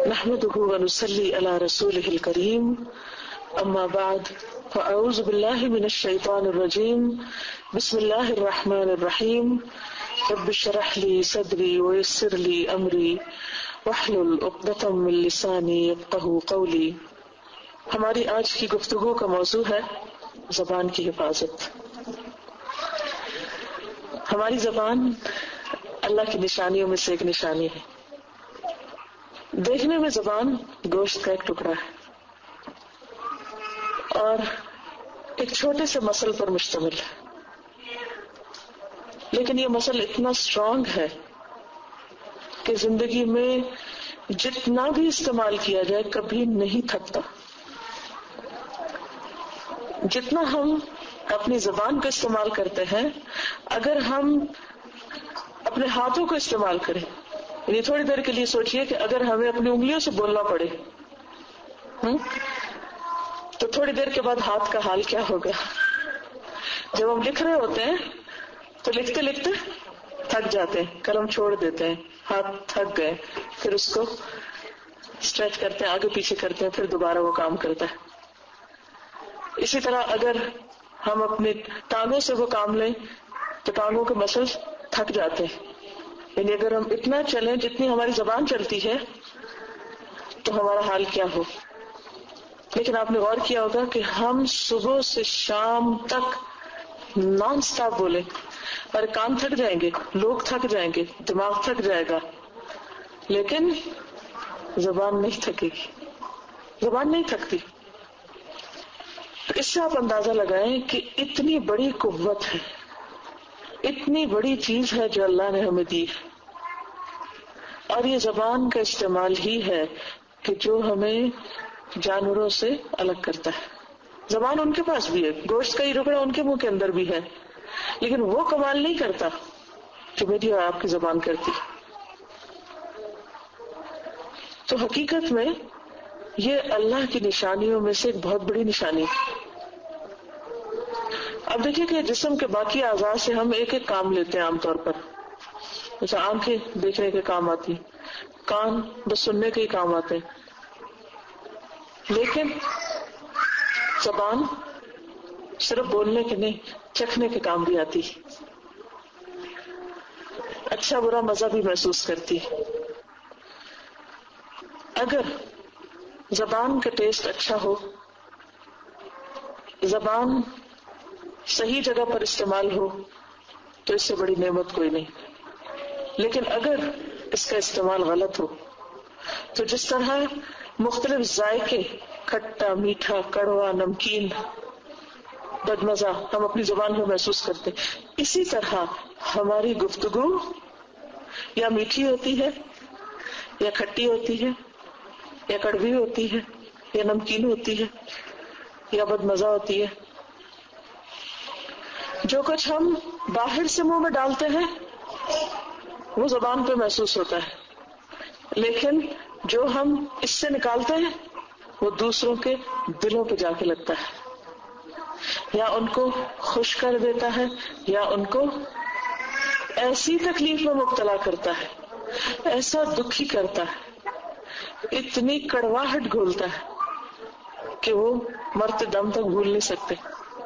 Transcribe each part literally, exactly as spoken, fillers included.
نحمده ونصلي على رسوله الكريم اما بعد فاعوذ بالله من الشيطان الرجيم بسم الله الرحمن الرحيم رب اشرح لي صدري ويسر لي امري واحلل عقدة من لساني يفقهوا قولي. ہماری آج کی گفتگو کا موضوع ہے زبان کی حفاظت. ہماری زبان اللہ کی نشانیوں میں سے ایک نشانی ہے. دیکھنے میں زبان گوشت کا ایک ٹکڑا ہے اور ایک چھوٹے سے مسل پر مشتمل ہے، لیکن یہ مسل اتنا اسٹرانگ ہے کہ زندگی میں جتنا بھی استعمال کیا جائے کبھی نہیں تھکتا. جتنا ہم اپنی زبان کو استعمال کرتے ہیں، اگر ہم اپنے ہاتھوں کو استعمال کریں، یعنی تھوڑی دیر کے لیے سوچئے کہ اگر ہمیں اپنی انگلیوں سے بولنا پڑے تو تھوڑی دیر کے بعد ہاتھ کا حال کیا ہوگا. جب ہم لکھ رہے ہوتے ہیں تو لکھتے لکھتے تھک جاتے ہیں، قلم چھوڑ دیتے ہیں، ہاتھ تھک گئے، پھر اس کو اسٹریچ کرتے ہیں، آگے پیچھے کرتے ہیں، پھر دوبارہ وہ کام کرتا ہے. اسی طرح اگر ہم اپنے ٹانگوں سے وہ کام لیں تو ٹانگوں کے مسلز تھک جاتے ہیں. یعنی اگر ہم اتنا چلیں جتنی ہماری زبان چلتی ہے تو ہمارا حال کیا ہو. لیکن آپ نے غور کیا ہوگا کہ ہم صبح سے شام تک نان سٹاپ بولیں اور کان تھک جائیں گے، لوگ تھک جائیں گے، دماغ تھک جائے گا، لیکن زبان نہیں تھکے گی. زبان نہیں تھکتی. تو اس سے آپ اندازہ لگائیں کہ اتنی بڑی قوت ہے، اتنی بڑی چیز ہے جو اللہ نے ہمیں دی ہے. اور یہ زبان کا استعمال ہی ہے کہ جو ہمیں جانوروں سے الگ کرتا ہے. زبان ان کے پاس بھی ہے، گوشت کا ہی ٹکڑا ان کے منہ کے اندر بھی ہے، لیکن وہ کمال نہیں کرتا جو میری اور آپ کی زبان کرتی. تو حقیقت میں یہ اللہ کی نشانیوں میں سے ایک بہت بڑی نشانی ہے. اب دیکھیے کہ جسم کے باقی اعضاء سے ہم ایک ایک کام لیتے ہیں عام طور پر. جیسے آنکھیں دیکھنے کے کام آتی، کان بس سننے کے ہی کام آتے ہیں، لیکن زبان صرف بولنے کے نہیں، چکھنے کے کام بھی آتی، اچھا برا مزہ بھی محسوس کرتی. اگر زبان کا ٹیسٹ اچھا ہو، زبان صحیح جگہ پر استعمال ہو تو اس سے بڑی نعمت کوئی نہیں. لیکن اگر اس کا استعمال غلط ہو تو جس طرح مختلف ذائقے، کھٹا، میٹھا، کڑوا، نمکین، بدمزہ ہم اپنی زبان میں محسوس کرتے ہیں، اسی طرح ہماری گفتگو یا میٹھی ہوتی ہے یا کھٹی ہوتی ہے یا کڑوی ہوتی ہے یا نمکین ہوتی ہے یا بدمزہ ہوتی ہے. جو کچھ ہم باہر سے منہ میں ڈالتے ہیں وہ زبان پہ محسوس ہوتا ہے، لیکن جو ہم اس سے نکالتے ہیں وہ دوسروں کے دلوں پہ جا کے لگتا ہے، یا ان کو خوش کر دیتا ہے یا ان کو ایسی تکلیف میں مبتلا کرتا ہے، ایسا دکھی کرتا ہے، اتنی کڑواہٹ گھولتا ہے کہ وہ مرتے دم تک بھول نہیں سکتے.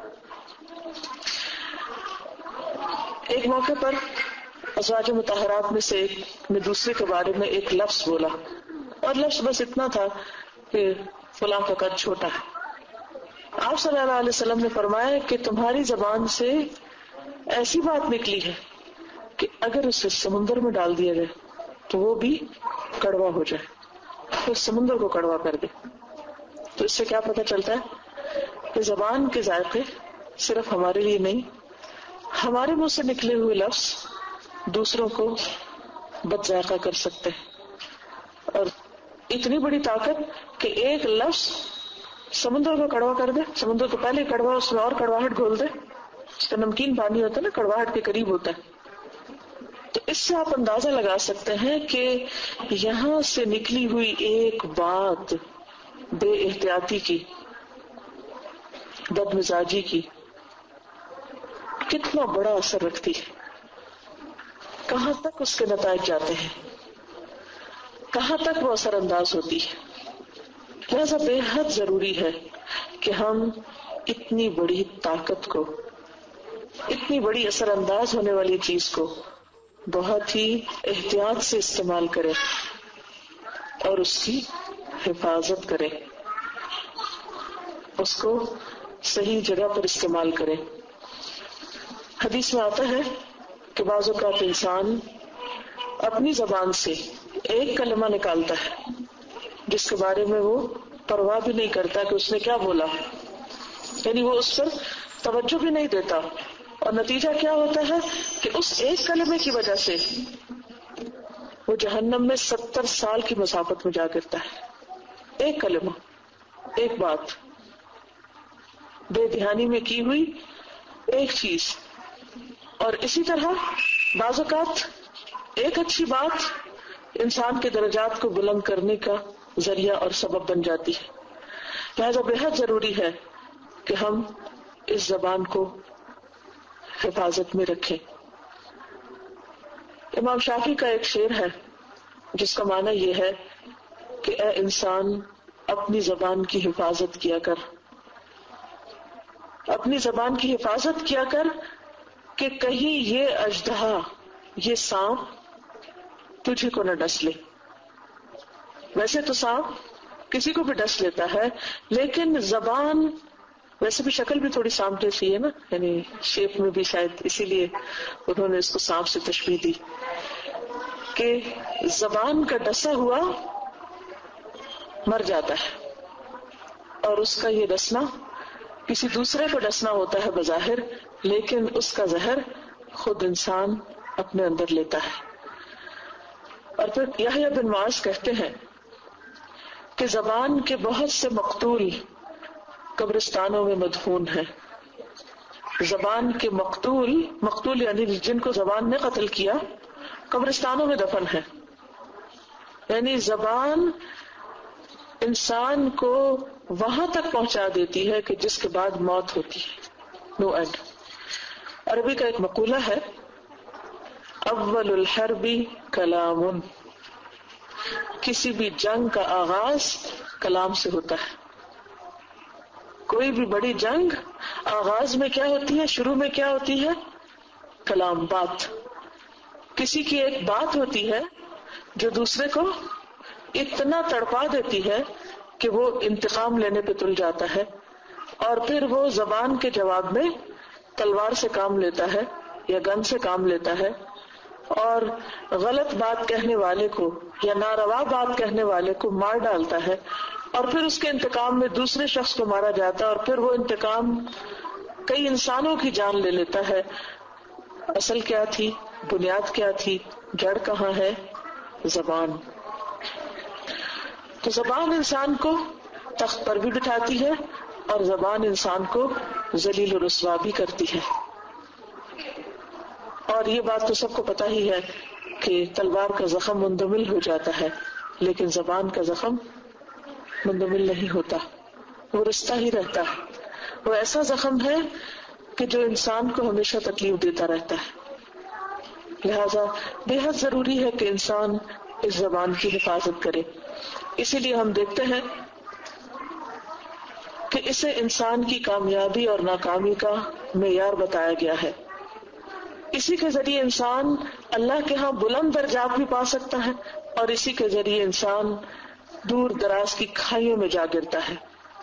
ایک موقع پر ازواج مطہرات میں سے ایک نے دوسرے کے بارے میں ایک لفظ بولا، اور لفظ بس اتنا تھا کہ فلاں کا قد چھوٹا ہے. آپ صلی اللہ علیہ وسلم نے فرمایا کہ تمہاری زبان سے ایسی بات نکلی ہے کہ اگر اسے سمندر میں ڈال دیا جائے تو وہ بھی کڑوا ہو جائے، پھر سمندر کو کڑوا کر دے. تو اس سے کیا پتہ چلتا ہے کہ زبان کے ذائقے صرف ہمارے لیے نہیں، ہمارے منہ سے نکلے ہوئے لفظ دوسروں کو بد ذائقہ کر سکتے ہیں. اور اتنی بڑی طاقت کہ ایک لفظ سمندر کو کڑوا کر دے، سمندر کو پہلے کڑوا، اس میں اور کڑواہٹ گھول دے. اس کا نمکین پانی ہوتا ہے نا، کڑواہٹ کے قریب ہوتا ہے. تو اس سے آپ اندازہ لگا سکتے ہیں کہ یہاں سے نکلی ہوئی ایک بات بے احتیاطی کی، بد مزاجی کی، کتنا بڑا اثر رکھتی ہے، کہاں تک اس کے نتائج جاتے ہیں. کہاں تک وہ اثر انداز ہوتی ہے. لہذا بے حد ضروری ہے کہ ہم اتنی بڑی طاقت کو، اتنی بڑی اثر انداز ہونے والی چیز کو بہت ہی احتیاط سے استعمال کریں اور اس کی حفاظت کریں، اس کو صحیح جگہ پر استعمال کریں. حدیث میں آتا ہے کہ بعض اوقات انسان اپنی زبان سے ایک کلمہ نکالتا ہے جس کے بارے میں وہ پرواہ بھی نہیں کرتا کہ اس نے کیا بولا، یعنی وہ اس پر توجہ بھی نہیں دیتا، اور نتیجہ کیا ہوتا ہے کہ اس ایک کلمے کی وجہ سے وہ جہنم میں ستر سال کی مسافت میں جا گرتا ہے. ایک کلمہ، ایک بات، بے دھیانی میں کی ہوئی ایک چیز. اور اسی طرح بعض اوقات ایک اچھی بات انسان کے درجات کو بلند کرنے کا ذریعہ اور سبب بن جاتی ہے. لہذا بے حد ضروری ہے کہ ہم اس زبان کو حفاظت میں رکھیں. امام شافعی کا ایک شعر ہے جس کا معنی یہ ہے کہ اے انسان اپنی زبان کی حفاظت کیا کر، اپنی زبان کی حفاظت کیا کر کہ کہیں یہ اژدہا، یہ سانپ تجھے کو نہ ڈس لے. ویسے تو سانپ کسی کو بھی ڈس لیتا ہے، لیکن زبان ویسے بھی شکل بھی تھوڑی سانپ جیسی ہے نا، یعنی شیپ میں بھی شاید اسی لیے انہوں نے اس کو سانپ سے تشبیہ دی کہ زبان کا ڈسا ہوا مر جاتا ہے، اور اس کا یہ ڈسنا کسی دوسرے کو ڈسنا ہوتا ہے بظاہر، لیکن اس کا زہر خود انسان اپنے اندر لیتا ہے. اور پھر یحییٰ بن معاذ کہتے ہیں کہ زبان کے بہت سے مقتول قبرستانوں میں مدفون ہیں. زبان کے مقتول، مقتول یعنی جن کو زبان نے قتل کیا، قبرستانوں میں دفن ہیں. یعنی زبان انسان کو وہاں تک پہنچا دیتی ہے کہ جس کے بعد موت ہوتی ہے، نو اینڈ. عربی کا ایک مقولہ ہے، اول الحرب کلام، کسی بھی جنگ کا آغاز کلام سے ہوتا ہے. کوئی بھی بڑی جنگ آغاز میں کیا ہوتی ہے، شروع میں کیا ہوتی ہے، کلام، بات. کسی کی ایک بات ہوتی ہے جو دوسرے کو اتنا تڑپا دیتی ہے کہ وہ انتقام لینے پہ تل جاتا ہے، اور پھر وہ زبان کے جواب میں تلوار سے کام لیتا ہے یا گن سے کام لیتا ہے، اور غلط بات کہنے والے کو یا ناروا بات کہنے والے کو مار ڈالتا ہے، اور پھر اس کے انتقام میں دوسرے شخص کو مارا جاتا ہے، اور پھر وہ انتقام کئی انسانوں کی جان لے لیتا ہے. اصل کیا تھی، بنیاد کیا تھی، جڑ کہاں ہے، زبان. تو زبان انسان کو تخت پر بھی بٹھاتی ہے اور زبان انسان کو ذلیل و رسوا بھی کرتی ہے. اور یہ بات تو سب کو پتہ ہی ہے کہ تلوار کا زخم مندمل ہو جاتا ہے، لیکن زبان کا زخم مندمل نہیں ہوتا، وہ رشتہ ہی رہتا ہے. وہ ایسا زخم ہے کہ جو انسان کو ہمیشہ تکلیف دیتا رہتا ہے. لہذا بے حد ضروری ہے کہ انسان اس زبان کی حفاظت کرے. اسی لیے ہم دیکھتے ہیں کہ اسے انسان کی کامیابی اور ناکامی کا معیار بتایا گیا ہے. اسی کے ذریعے انسان اللہ کے ہاں بلند درجات بھی پا سکتا ہے، اور اسی کے ذریعے انسان دور دراز کی کھائیوں میں جا گرتا ہے.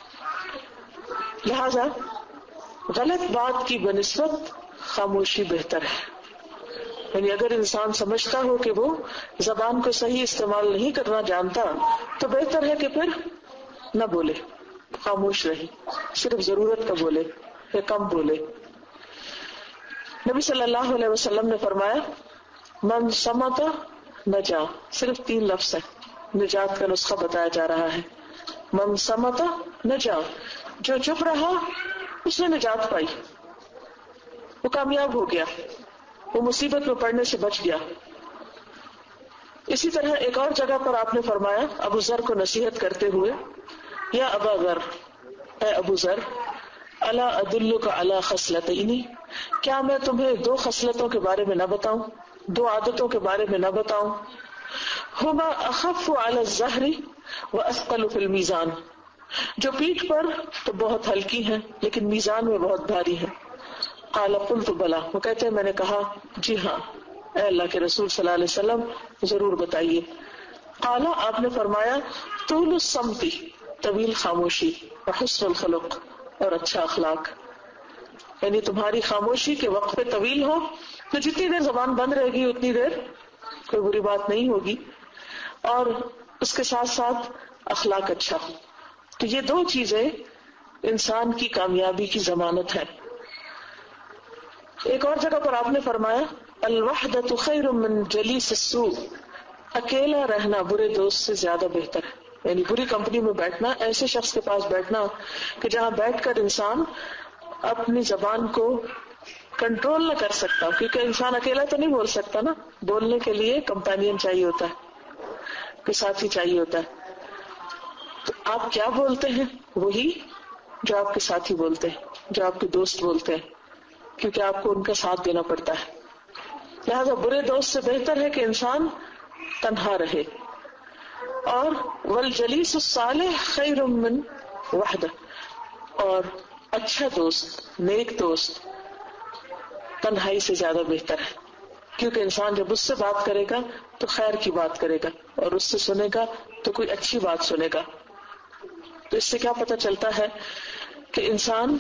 لہذا غلط بات کی بنسبت خاموشی بہتر ہے. یعنی اگر انسان سمجھتا ہو کہ وہ زبان کو صحیح استعمال نہیں کرنا جانتا تو بہتر ہے کہ پھر نہ بولے، خاموش رہے، صرف ضرورت کا بولے یا کم بولے. نبی صلی اللہ علیہ وسلم نے فرمایا من صمت نجا. صرف تین لفظ ہیں، نجات کا نسخہ بتایا جا رہا ہے. من صمت نجا، جو چپ رہا اس نے نجات پائی، وہ کامیاب ہو گیا، وہ مصیبت میں پڑنے سے بچ گیا. اسی طرح ایک اور جگہ پر آپ نے فرمایا ابو ذر کو نصیحت کرتے ہوئے، یا ابا ذر، اے ابو ذر، الا ادلک علی خصلتین، کیا میں تمہیں دو خصلتوں کے بارے میں نہ بتاؤں، دو عادتوں کے بارے میں نہ بتاؤں، ہما اخف علی الظہر واثقل فی المیزان، جو پیٹھ پر تو بہت ہلکی ہیں لیکن میزان میں بہت بھاری ہے. قال قلت بلا، وہ کہتے ہیں میں نے کہا جی ہاں اے اللہ کے رسول صلی اللہ علیہ وسلم ضرور بتائیے. قال، آپ نے فرمایا طول الصمت، طویل خاموشی، وحسن الخلق، اور اچھا اخلاق. یعنی تمہاری خاموشی کے وقفے طویل ہو تو جتنی دیر زبان بند رہے گی اتنی دیر کوئی بری بات نہیں ہوگی، اور اس کے ساتھ ساتھ اخلاق اچھا. تو یہ دو چیزیں انسان کی کامیابی کی ضمانت ہے. ایک اور جگہ پر آپ نے فرمایا الوحدۃ خیر من جلیس السوء، اکیلا رہنا برے دوست سے زیادہ بہتر ہے. یعنی بری کمپنی میں بیٹھنا، ایسے شخص کے پاس بیٹھنا کہ جہاں بیٹھ کر انسان اپنی زبان کو کنٹرول نہ کر سکتا، کیونکہ انسان اکیلا تو نہیں بول سکتا نا، بولنے کے لیے کمپینین چاہیے ہوتا ہے، کوئی ساتھی چاہیے ہوتا ہے. تو آپ کیا بولتے ہیں وہی جو آپ کے ساتھی بولتے ہیں، جو آپ کے دوست بولتے ہیں، کیونکہ آپ کو ان کا ساتھ دینا پڑتا ہے. لہذا برے دوست سے بہتر ہے کہ انسان تنہا رہے. اور والجلیس الصالح خیر من وحدہ، اور اچھا دوست، نیک دوست تنہائی سے زیادہ بہتر ہے، کیونکہ انسان جب اس سے بات کرے گا تو خیر کی بات کرے گا، اور اس سے سنے گا تو کوئی اچھی بات سنے گا. تو اس سے کیا پتہ چلتا ہے کہ انسان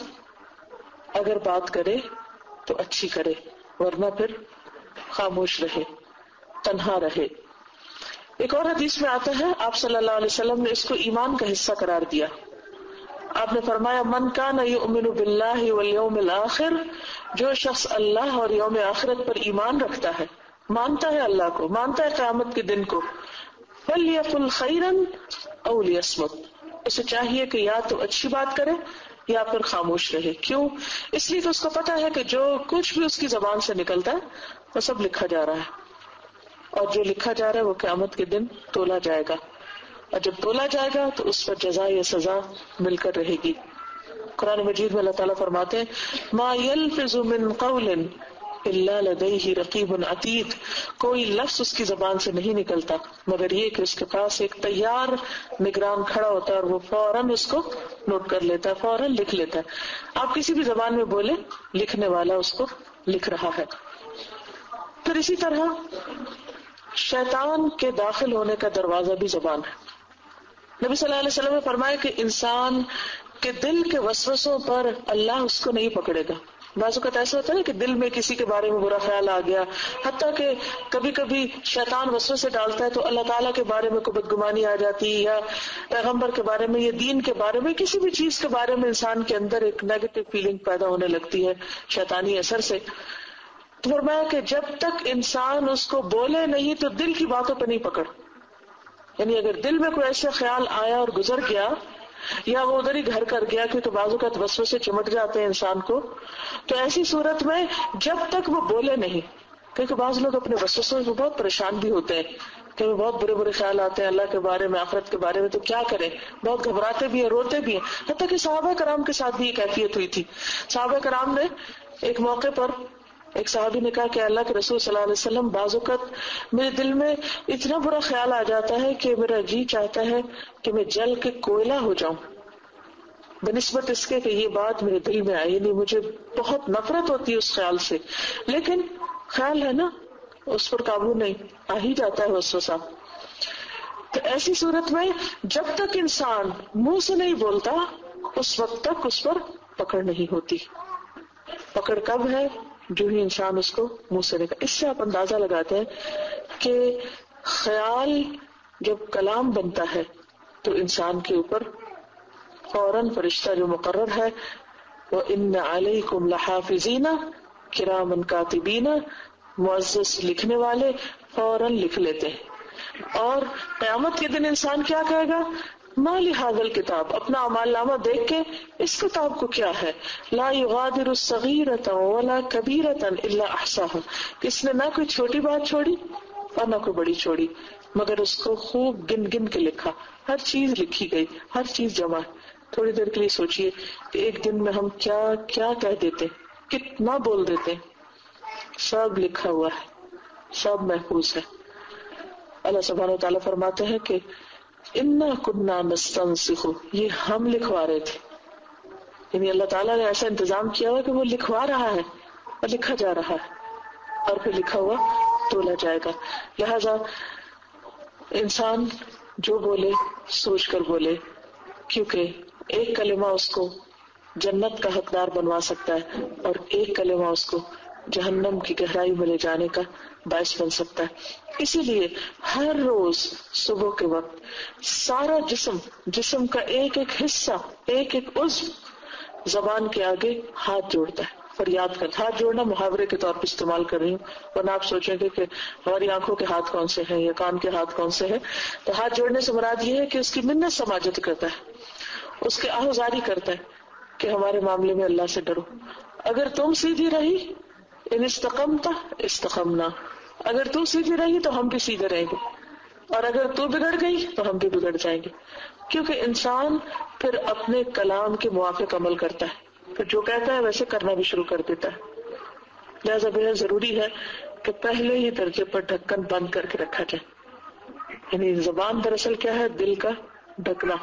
اگر بات کرے تو اچھی کرے، ورنہ پھر خاموش رہے، تنہا رہے. ایک اور حدیث میں آتا ہے آپ صلی اللہ علیہ وسلم نے اس کو ایمان کا حصہ قرار دیا. آپ نے فرمایا من کان یؤمن باللہ والیوم الآخر، جو شخص اللہ اور یوم آخرت پر ایمان رکھتا ہے، مانتا ہے اللہ کو، مانتا ہے قیامت کے دن کو، فلیقل خیرا او لیصمت، اسے چاہیے کہ یا تو اچھی بات کرے یا پھر خاموش رہے. کیوں؟ اس لیے کہ اس کو پتا ہے کہ جو کچھ بھی اس کی زبان سے نکلتا ہے وہ سب لکھا جا رہا ہے، اور جو لکھا جا رہا ہے وہ قیامت کے دن تولا جائے گا، اور جب تولا جائے گا تو اس پر جزا یا سزا مل کر رہے گی. قرآن مجید میں اللہ تعالیٰ فرماتے ہیں ما یلفظ من قول الا لدیہ رقیب عتید، کوئی لفظ اس کی زبان سے نہیں نکلتا مگر یہ کہ اس کے پاس ایک تیار نگران کھڑا ہوتا ہے اور وہ فوراً اس کو نوٹ کر لیتا ہے، فوراً لکھ لیتا ہے. آپ کسی بھی زبان میں بولیں، لکھنے والا اس کو لکھ رہا ہے. پھر اسی طرح شیطان کے داخل ہونے کا دروازہ بھی زبان ہے. نبی صلی اللہ علیہ وسلم نے فرمایا کہ انسان کے دل کے وسوسوں پر اللہ اس کو نہیں پکڑے گا. بعض اوقات ایسا ہوتا ہے کہ دل میں کسی کے بارے میں برا خیال آ گیا، حتیٰ کہ کبھی کبھی شیطان وسوسے ڈالتا ہے تو اللہ تعالیٰ کے بارے میں کوئی بدگمانی آ جاتی ہے، یا پیغمبر کے بارے میں یا دین کے بارے میں، کسی بھی چیز کے بارے میں انسان کے اندر ایک نیگیٹو فیلنگ پیدا ہونے لگتی ہے شیطانی اثر سے. تو فرمایا کہ جب تک انسان اس کو بولے نہیں تو دل کی باتوں پہ نہیں پکڑ. یعنی اگر دل میں کوئی ایسا خیال آیا اور گزر گیا، یا وہ ادھر ہی گھر کر گیا، کیونکہ بازو کا وسوسے چمٹ جاتے ہیں انسان کو، تو ایسی صورت میں جب تک وہ بولے نہیں، کیونکہ بعض لوگ اپنے وسوسوں سے بہت پریشان بھی ہوتے ہیں کہ وہ بہت برے برے خیال آتے ہیں اللہ کے بارے میں، آخرت کے بارے میں، تو کیا کریں، بہت گھبراتے بھی ہیں، روتے بھی ہیں. حتیٰ کہ صحابہ کرام کے ساتھ بھی یہ کیفیت ہوئی تھی. صحابہ کرام نے ایک موقع پر ایک صحابی نے کہا کہ اللہ کے رسول صلی اللہ علیہ وسلم بعض اوقات میرے دل میں اتنا برا خیال آ جاتا ہے کہ میرا جی چاہتا ہے کہ میں جل کے کوئلہ ہو جاؤں بنسبت اس کے کہ یہ بات میرے دل میں آئی. نہیں، مجھے بہت نفرت ہوتی ہے اس خیال سے، لیکن خیال ہے نا، اس پر قابو نہیں، آ ہی جاتا ہے وسوسہ. تو ایسی صورت میں جب تک انسان منہ سے نہیں بولتا اس وقت تک اس پر پکڑ نہیں ہوتی. پکڑ کب ہے؟ جو ہی انسان اس کو منہ سے نکال. اس سے آپ اندازہ لگاتے ہیں کہ خیال جب کلام بنتا ہے تو انسان کے اوپر فوراً فرشتہ جو مقرر ہے وَإِنَّ عَلَيْكُمْ لَحَافِظِينَ كِرَامًا كَاتِبِينَ، معزز لکھنے والے فوراً لکھ لیتے ہیں. اور قیامت کے دن انسان کیا کہے گا؟ ما لهذا الکتاب، اپنا اعمال نامہ دیکھ کے اس کتاب کو کیا ہے، لا یغادر صغیرۃ ولا کبیرۃ الا احصاها، کہ اس نے نہ کوئی چھوٹی بات چھوڑی اور نہ کوئی بڑی چھوڑی مگر اس کو خوب گن گن کے لکھا. ہر چیز لکھی گئی، ہر چیز جمع ہے. تھوڑی دیر کے لیے سوچئے کہ ایک دن میں ہم کیا کیا کہہ دیتے، کتنا بول دیتے، سب لکھا ہوا ہے، سب محفوظ ہے. اللہ سبحانہ و تعالیٰ فرماتے ہیں کہ انا کننا نستنسخ، یہ ہم لکھوا رہے تھے. یعنی اللہ تعالیٰ نے ایسا انتظام کیا ہوا کہ وہ لکھوا رہا ہے اور لکھا جا رہا ہے اور پھر لکھا ہوا تولا جائے گا. لہذا انسان جو بولے سوچ کر بولے، کیونکہ ایک کلمہ اس کو جنت کا حقدار بنوا سکتا ہے اور ایک کلمہ اس کو جہنم کی گہرائی میں لے جانے کا باعث بن سکتا ہے. اسی لیے ہر روز صبح کے وقت سارا جسم جسم کا ایک ایک حصہ ایک ایک عضو زبان کے آگے ہاتھ جوڑتا ہے، فریاد کرتا. ہاتھ جوڑنا محاورے کے طور پر استعمال کر رہی ہوں، ورنہ آپ سوچیں گے کہ ہماری آنکھوں کے ہاتھ کون سے ہیں یا کان کے ہاتھ کون سے ہیں. تو ہاتھ جوڑنے سے مراد یہ ہے کہ اس کی منت سماجت کرتا ہے، اس کے آہوزاری کرتا ہے کہ ہمارے معاملے میں اللہ سے ڈرو. اگر تم سیدھی رہی، ان استقمت استقمنا، اگر تو سیدھی رہی تو ہم بھی سیدھے رہیں گے، اور اگر تو بگڑ گئی تو ہم بھی بگڑ جائیں گے. کیونکہ انسان پھر اپنے کلام کے موافق عمل کرتا ہے، پھر جو کہتا ہے ویسے کرنا بھی شروع کر دیتا ہے. لہذا بہت ضروری ہے کہ پہلے ہی درجے پر ڈھکن بند کر کے رکھا جائے. یعنی زبان دراصل کیا ہے؟ دل کا ڈھکنا.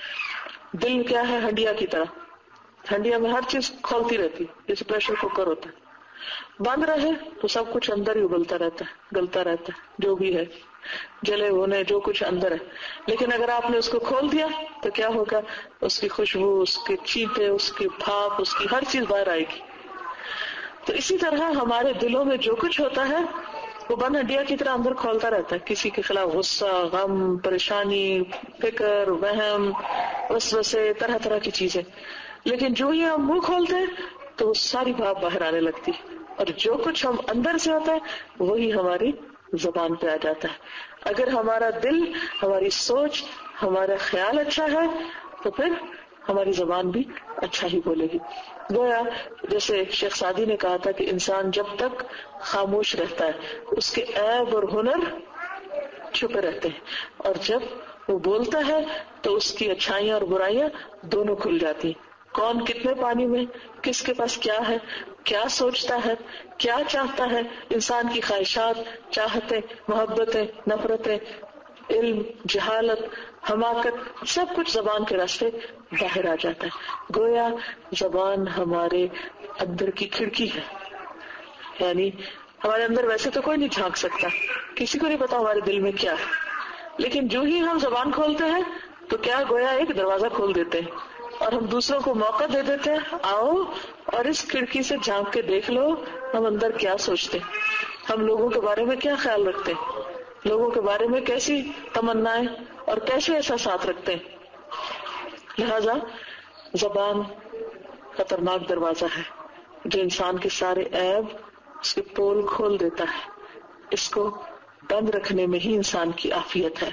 دل کیا ہے؟ ہنڈیا کی طرح. ہنڈیا میں ہر چیز کھولتی رہتی، جیسے پریشر کوکر ہوتا ہے. بند رہے تو سب کچھ اندر ہی ابلتا رہتا ہے، گلتا رہتا ہے، جو بھی ہے جلے ہونے جو کچھ اندر ہے. لیکن اگر آپ نے اس کو کھول دیا تو کیا ہوگا؟ اس کی خوشبو، اس کے چیٹے، اس کی بھاپ، اس کی ہر چیز باہر آئے گی. تو اسی طرح ہمارے دلوں میں جو کچھ ہوتا ہے وہ بند ہڈیا کی طرح اندر کھولتا رہتا ہے. کسی کے خلاف غصہ، غم، پریشانی، فکر، وہم، وسوسے، طرح طرح کی چیزیں. لیکن جو ہی ہم منہ کھولتے ہیں تو وہ ساری بھاپ باہر آنے لگتی، اور جو کچھ ہم اندر سے ہوتا ہے وہی ہماری زبان پہ آ جاتا ہے. اگر ہمارا دل، ہماری سوچ، ہمارا خیال اچھا ہے تو پھر ہماری زبان بھی اچھا ہی بولے گی. گویا جیسے شیخ سعدی نے کہا تھا کہ انسان جب تک خاموش رہتا ہے اس کے عیب اور ہنر چھپے رہتے ہیں، اور جب وہ بولتا ہے تو اس کی اچھائیاں اور برائیاں دونوں کھل جاتی ہیں. کون کتنے پانی میں، کس کے پاس کیا ہے، کیا سوچتا ہے، کیا چاہتا ہے، انسان کی خواہشات، چاہتیں، محبتیں، نفرتیں، علم، جہالت، حماقت، سب کچھ زبان کے راستے باہر آ جاتا ہے. گویا زبان ہمارے اندر کی کھڑکی ہے. یعنی ہمارے اندر ویسے تو کوئی نہیں جھانک سکتا، کسی کو نہیں پتا ہمارے دل میں کیا ہے، لیکن جو ہی ہم زبان کھولتے ہیں تو کیا گویا ایک دروازہ کھول دیتے ہیں اور ہم دوسروں کو موقع دے دیتے ہیں، آؤ اور اس کھڑکی سے جھانک کے دیکھ لو ہم اندر کیا سوچتے ہیں، ہم لوگوں کے بارے میں کیا خیال رکھتے ہیں، لوگوں کے بارے میں کیسی تمنائیں اور کیسے احساسات رکھتے ہیں. لہذا زبان خطرناک دروازہ ہے جو انسان کے سارے عیب، اس کے پول کھول دیتا ہے. اس کو بند رکھنے میں ہی انسان کی عافیت ہے.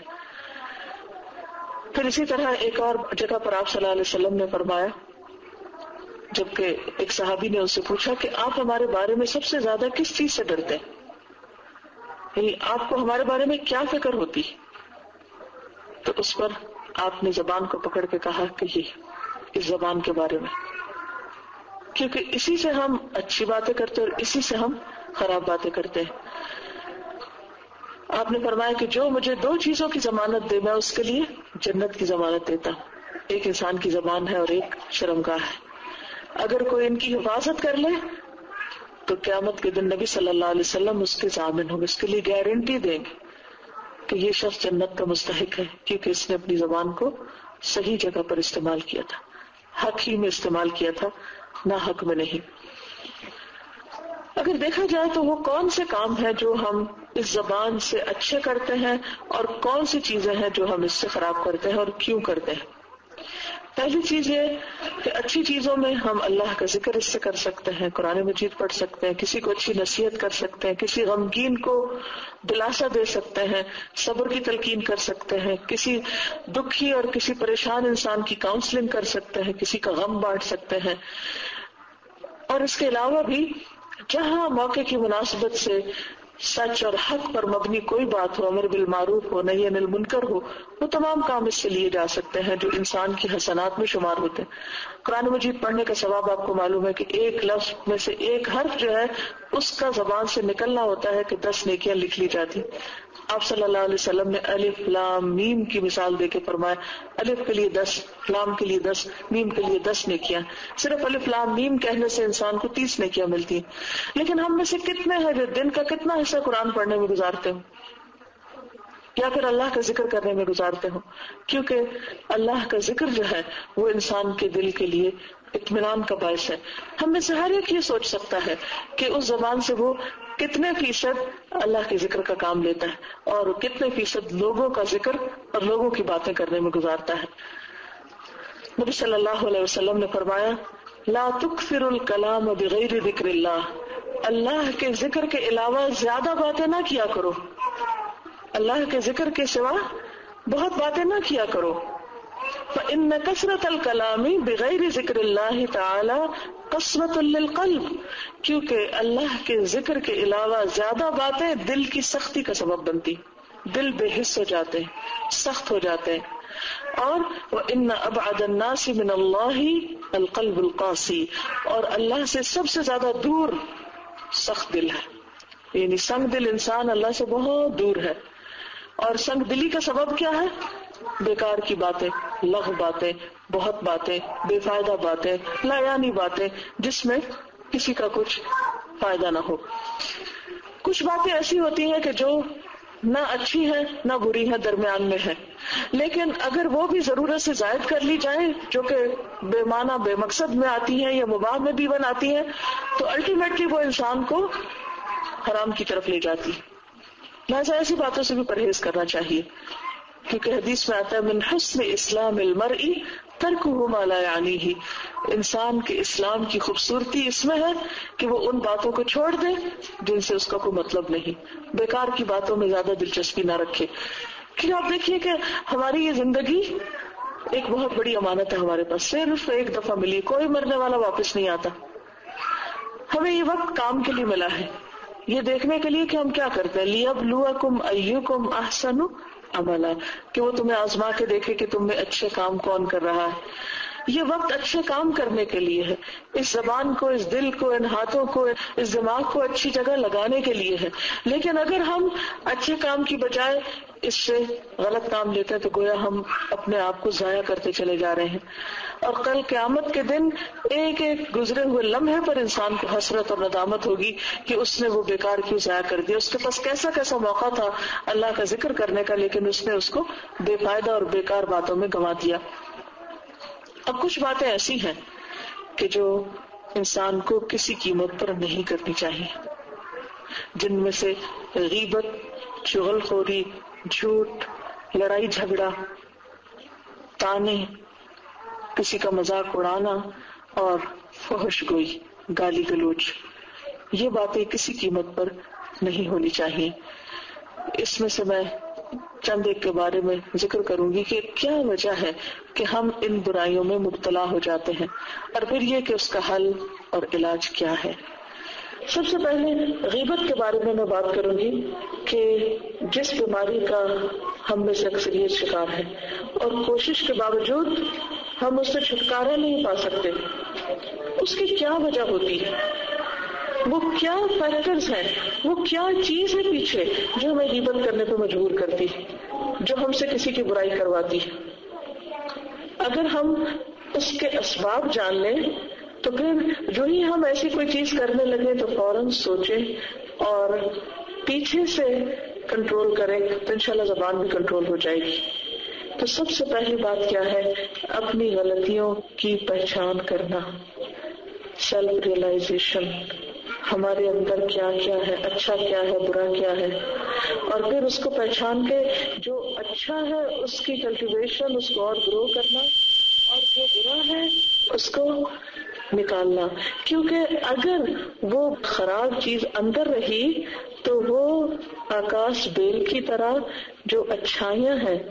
پھر اسی طرح ایک اور جگہ پر آپ صلی اللہ علیہ وسلم نے فرمایا، جبکہ ایک صحابی نے ان سے پوچھا کہ آپ ہمارے بارے میں سب سے زیادہ کس چیز سے ڈرتے ہیں، یعنی آپ کو ہمارے بارے میں کیا فکر ہوتی؟ تو اس پر آپ نے زبان کو پکڑ کے کہا کہ یہ اس زبان کے بارے میں، کیونکہ اسی سے ہم اچھی باتیں کرتے اور اسی سے ہم خراب باتیں کرتے ہیں. آپ نے فرمایا کہ جو مجھے دو چیزوں کی ضمانت دے میں اس کے لیے جنت کی ضمانت دیتا ہوں. ایک انسان کی زبان ہے اور ایک شرمگاہ ہے. اگر کوئی ان کی حفاظت کر لے تو قیامت کے دن نبی صلی اللہ علیہ وسلم اس کے ضامن ہوں گے، اس کے لیے گارنٹی دیں گے کہ یہ شخص جنت کا مستحق ہے، کیونکہ اس نے اپنی زبان کو صحیح جگہ پر استعمال کیا تھا، حق ہی میں استعمال کیا تھا، نہ حق میں نہیں. اگر دیکھا جائے تو وہ کون سے کام ہیں جو ہم اس زبان سے اچھے کرتے ہیں اور کون سی چیزیں ہیں جو ہم اس سے خراب کرتے ہیں اور کیوں کرتے ہیں. پہلی چیز یہ کہ اچھی چیزوں میں ہم اللہ کا ذکر اس سے کر سکتے ہیں، قرآن مجید پڑھ سکتے ہیں، کسی کو اچھی نصیحت کر سکتے ہیں، کسی غمگین کو دلاسا دے سکتے ہیں، صبر کی تلقین کر سکتے ہیں، کسی دکھی اور کسی پریشان انسان کی کاؤنسلنگ کر سکتے ہیں، کسی کا غم بانٹ سکتے ہیں. اور اس کے علاوہ بھی جہاں موقع کی مناسبت سے سچ اور حق پر مبنی کوئی بات ہو، امر بالمعروف ہو، نہی عن المنکر ہو، وہ تمام کام اس سے لیے جا سکتے ہیں جو انسان کی حسنات میں شمار ہوتے ہیں. قرآن مجید پڑھنے کا ثواب آپ کو معلوم ہے کہ ایک لفظ میں سے ایک حرف جو ہے اس کا زبان سے نکلنا ہوتا ہے کہ دس نیکیاں لکھ لی جاتی. آپ صلی اللہ علیہ وسلم نے الف لام میم کی مثال دے کے فرمایا الف کے لیے دس، لام کے لیے دس، میم کے لیے دس نیکیاں. صرف الف لام میم کہنے سے انسان کو تیس نیکیاں ملتی ہیں. لیکن ہم میں سے کتنے ہیں جو دن کا کتنا حصہ قرآن پڑھنے میں گزارتے ہوں یا پھر اللہ کا ذکر کرنے میں گزارتے ہوں؟ کیونکہ اللہ کا ذکر جو ہے وہ انسان کے دل کے لیے اطمینان کا باعث ہے. ہم میں سے ہر ایک یہ سوچ سکتا ہے کہ اس زبان سے وہ کتنے فیصد اللہ کے ذکر کا کام لیتا ہے اور کتنے فیصد لوگوں کا ذکر اور لوگوں کی باتیں کرنے میں گزارتا ہے. نبی صلی اللہ علیہ وسلم نے فرمایا لا تکثر الکلام بغیر ذکر اللہ، اللہ کے ذکر کے علاوہ زیادہ باتیں نہ کیا کرو، اللہ کے ذکر کے سوا بہت باتیں نہ کیا کرو. فإن کثرت الکلام بغیر ذکر اللہ تعالی قسوۃ للقلب، کیونکہ اللہ کے ذکر کے علاوہ زیادہ باتیں دل کی سختی کا سبب بنتی، دل بے حس ہو جاتے ہیں، سخت ہو جاتے ہیں. اور وَإِنَّ أَبْعَدَ النَّاسِ مِنَ اللَّهِ الْقَلْبُ الْقَاسِي، اور اللہ سے سب سے زیادہ دور سخت دل ہے. یعنی سنگ دل انسان اللہ سے بہت دور ہے. اور سنگ دلی کا سبب کیا ہے؟ بیکار کی باتیں، لغو باتیں، بہت باتیں، بے فائدہ باتیں، لا یعنی باتیں جس میں کسی کا کچھ فائدہ نہ ہو. کچھ باتیں ایسی ہوتی ہیں کہ جو نہ اچھی ہے نہ بری ہے، درمیان میں ہے، لیکن اگر وہ بھی ضرورت سے زائد کر لی جائیں جو کہ بے معنی بے مقصد میں آتی ہیں یا مباح میں بھی بناتی ہیں تو الٹیمیٹلی وہ انسان کو حرام کی طرف لے جاتی. لہٰذا ایسی باتوں سے بھی پرہیز کرنا چاہیے، کیونکہ حدیث میں آتا ہے من حسن اسلام المرء ترکہ ما لا یعنیہ، انسان کے اسلام کی خوبصورتی اس میں ہے کہ وہ ان باتوں کو چھوڑ دے جن سے اس کا کوئی مطلب نہیں، بیکار کی باتوں میں زیادہ دلچسپی نہ رکھے. کیونکہ آپ دیکھیے کہ ہماری یہ زندگی ایک بہت بڑی امانت ہے ہمارے پاس، صرف ایک دفعہ ملی، کوئی مرنے والا واپس نہیں آتا. ہمیں یہ وقت کام کے لیے ملا ہے، یہ دیکھنے کے لیے کہ ہم کیا کرتے ہیں. لیبلوکم ایکم احسن عملا، کہ وہ تمہیں آزما کے دیکھے کہ تم میں اچھے کام کون کر رہا ہے. یہ وقت اچھے کام کرنے کے لیے ہے، اس زبان کو، اس دل کو، ان ہاتھوں کو، اس دماغ کو اچھی جگہ لگانے کے لیے ہے. لیکن اگر ہم اچھے کام کی بجائے اس سے غلط کام لیتے ہیں تو گویا ہم اپنے آپ کو ضائع کرتے چلے جا رہے ہیں. اور کل قیامت کے دن ایک ایک گزرے ہوئے لمحے پر انسان کو حسرت اور ندامت ہوگی کہ اس نے وہ بیکار کیوں ضائع کر دیا. اس کے پاس کیسا کیسا موقع تھا اللہ کا ذکر کرنے کا، لیکن اس نے اس کو بے فائدہ اور بیکار باتوں میں گنوا دیا. اب کچھ باتیں ایسی ہیں کہ جو انسان کو کسی قیمت پر نہیں کرنی چاہیے، جن میں سے غیبت، چغل خوری، جھوٹ، لڑائی جھگڑا، تانے، کسی کا مذاق اڑانا اور فحش گوئی، گالی گلوچ، یہ باتیں کسی قیمت پر نہیں ہونی چاہیے. اس میں سے میں چند ایک کے بارے میں ذکر کروں گی کہ کیا وجہ ہے کہ ہم ان برائیوں میں مبتلا ہو جاتے ہیں، اور پھر یہ کہ اس کا حل اور علاج کیا ہے. سب سے پہلے غیبت کے بارے میں میں بات کروں گی کہ جس بیماری کا ہم میں سے اکثریت شکار ہے اور کوشش کے باوجود ہم اس سے چھٹکارا نہیں پا سکتے، اس کی کیا وجہ ہوتی ہے، وہ کیا فیکٹرز ہیں، وہ کیا چیز ہے پیچھے جو ہمیں غیبت کرنے پہ مجبور کرتی، جو ہم سے کسی کی برائی کرواتی. اگر ہم اس کے اسباب جان لیں تو پھر جو ہی ہم ایسی کوئی چیز کرنے لگے تو فوراً سوچیں اور پیچھے سے کنٹرول کریں تو انشاءاللہ زبان بھی کنٹرول ہو جائے گی. تو سب سے پہلی بات کیا ہے؟ اپنی غلطیوں کی پہچان کرنا، سیلف ریئلائزیشن، ہمارے اندر کیا کیا ہے، اچھا کیا ہے، برا کیا ہے، اور پھر اس کو پہچان کے جو اچھا ہے اس کی کلٹیویشن، اس کو اور گرو کرنا، اور جو برا ہے اس کو نکالنا. کیونکہ اگر وہ خراب چیز اندر رہی تو وہ آکاش بیل کی طرح جو اچھائیاں ہیں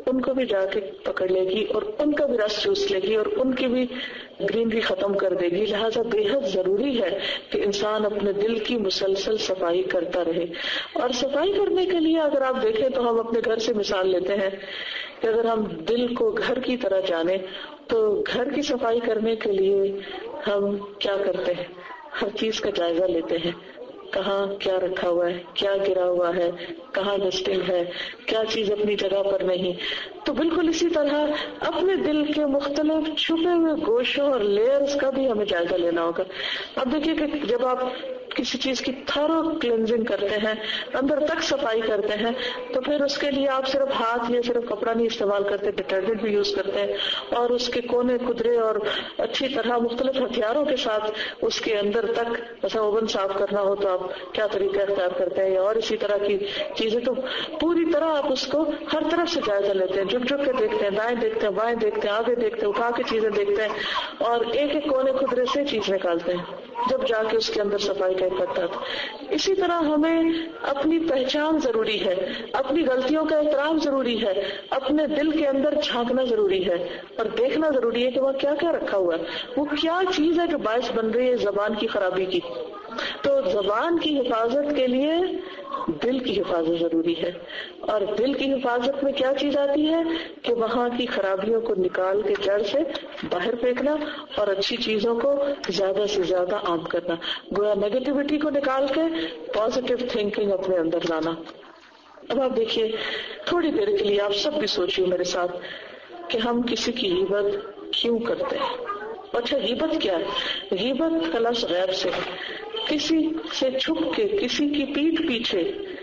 ان کو بھی جا کے پکڑ لے گی اور ان کا بھی رس چوس لے گی اور ان کی بھی گرینری ختم کر دے گی. لہٰذا بے حد ضروری ہے کہ انسان اپنے دل کی مسلسل صفائی کرتا رہے. اور صفائی کرنے کے لیے اگر آپ دیکھیں تو ہم اپنے گھر سے مثال لیتے ہیں کہ اگر ہم دل کو گھر کی طرح جانیں تو گھر کی صفائی کرنے کے لیے ہم کیا کرتے ہیں؟ ہر چیز کا جائزہ لیتے ہیں. کہاں کیا رکھا ہوا ہے, کیا گرا ہوا ہے, کہاں ڈسٹنگ ہے, کیا چیز اپنی جگہ پر نہیں. تو بالکل اسی طرح اپنے دل کے مختلف چھپے ہوئے گوشوں اور لیئرز کا بھی ہمیں جائزہ لینا ہوگا. اب دیکھیے کہ جب آپ کسی چیز کی تھرو کلینزنگ کرتے ہیں, اندر تک صفائی کرتے ہیں, تو پھر اس کے لیے آپ صرف ہاتھ یا صرف کپڑا نہیں استعمال کرتے, ڈٹرجنٹ بھی یوز کرتے ہیں اور اس کے کونے کدرے اور اچھی طرح مختلف ہتھیاروں کے ساتھ اس کے اندر تک, جیسا اوون صاف کرنا ہو تو آپ کیا طریقہ اختیار کرتے ہیں, اور اسی طرح کی چیزیں. تو پوری طرح آپ اس کو ہر طرف سے جائزہ لیتے ہیں, جھک جھک کے دیکھتے ہیں, دائیں دیکھتے ہیں, بائیں دیکھتے ہیں, آگے دیکھتے ہیں, اٹھا کے چیزیں دیکھتے ہیں اور ایک ایک کونے کدرے سے چیز نکالتے ہیں, جب جا کے اس کے اندر صفائی کا اکٹھا تھا. اسی طرح ہمیں اپنی پہچان ضروری ہے, اپنی غلطیوں کا احترام ضروری ہے, اپنے دل کے اندر جھانکنا ضروری ہے اور دیکھنا ضروری ہے کہ وہاں کیا کیا رکھا ہوا ہے, وہ کیا چیز ہے جو باعث بن رہی ہے زبان کی خرابی کی. تو زبان کی حفاظت کے لیے دل کی حفاظت ضروری ہے, اور دل کی حفاظت میں کیا چیز آتی ہے کہ وہاں کی خرابیوں کو نکال کے جڑ سے باہر پھینکنا اور اچھی چیزوں کو زیادہ سے زیادہ عام کرنا, گویا نیگیٹیوٹی کو نکال کے پازیٹیو تھنکنگ اپنے اندر لانا. اب آپ دیکھیے تھوڑی دیر کے لیے آپ سب بھی سوچیے میرے ساتھ کہ ہم کسی کی غیبت کیوں کرتے ہیں. اچھا غیبت کیا ہے؟ غیبت کا لفظ غیب سے, کسی سے چھپ کے, کسی کی پیٹھ پیچھے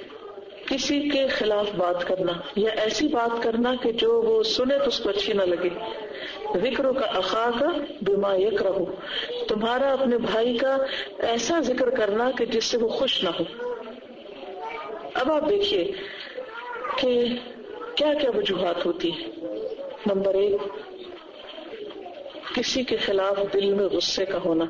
کسی کے خلاف بات کرنا, یا ایسی بات کرنا کہ جو وہ سنے تو اس کو اچھی نہ لگے. ذکر کا اخا کا بما یکرہ, تمہارا اپنے بھائی کا ایسا ذکر کرنا کہ جس سے وہ خوش نہ ہو. اب آپ دیکھیے کہ کیا کیا وجوہات ہوتی ہیں. نمبر ایک, کسی کے خلاف دل میں غصے کا ہونا,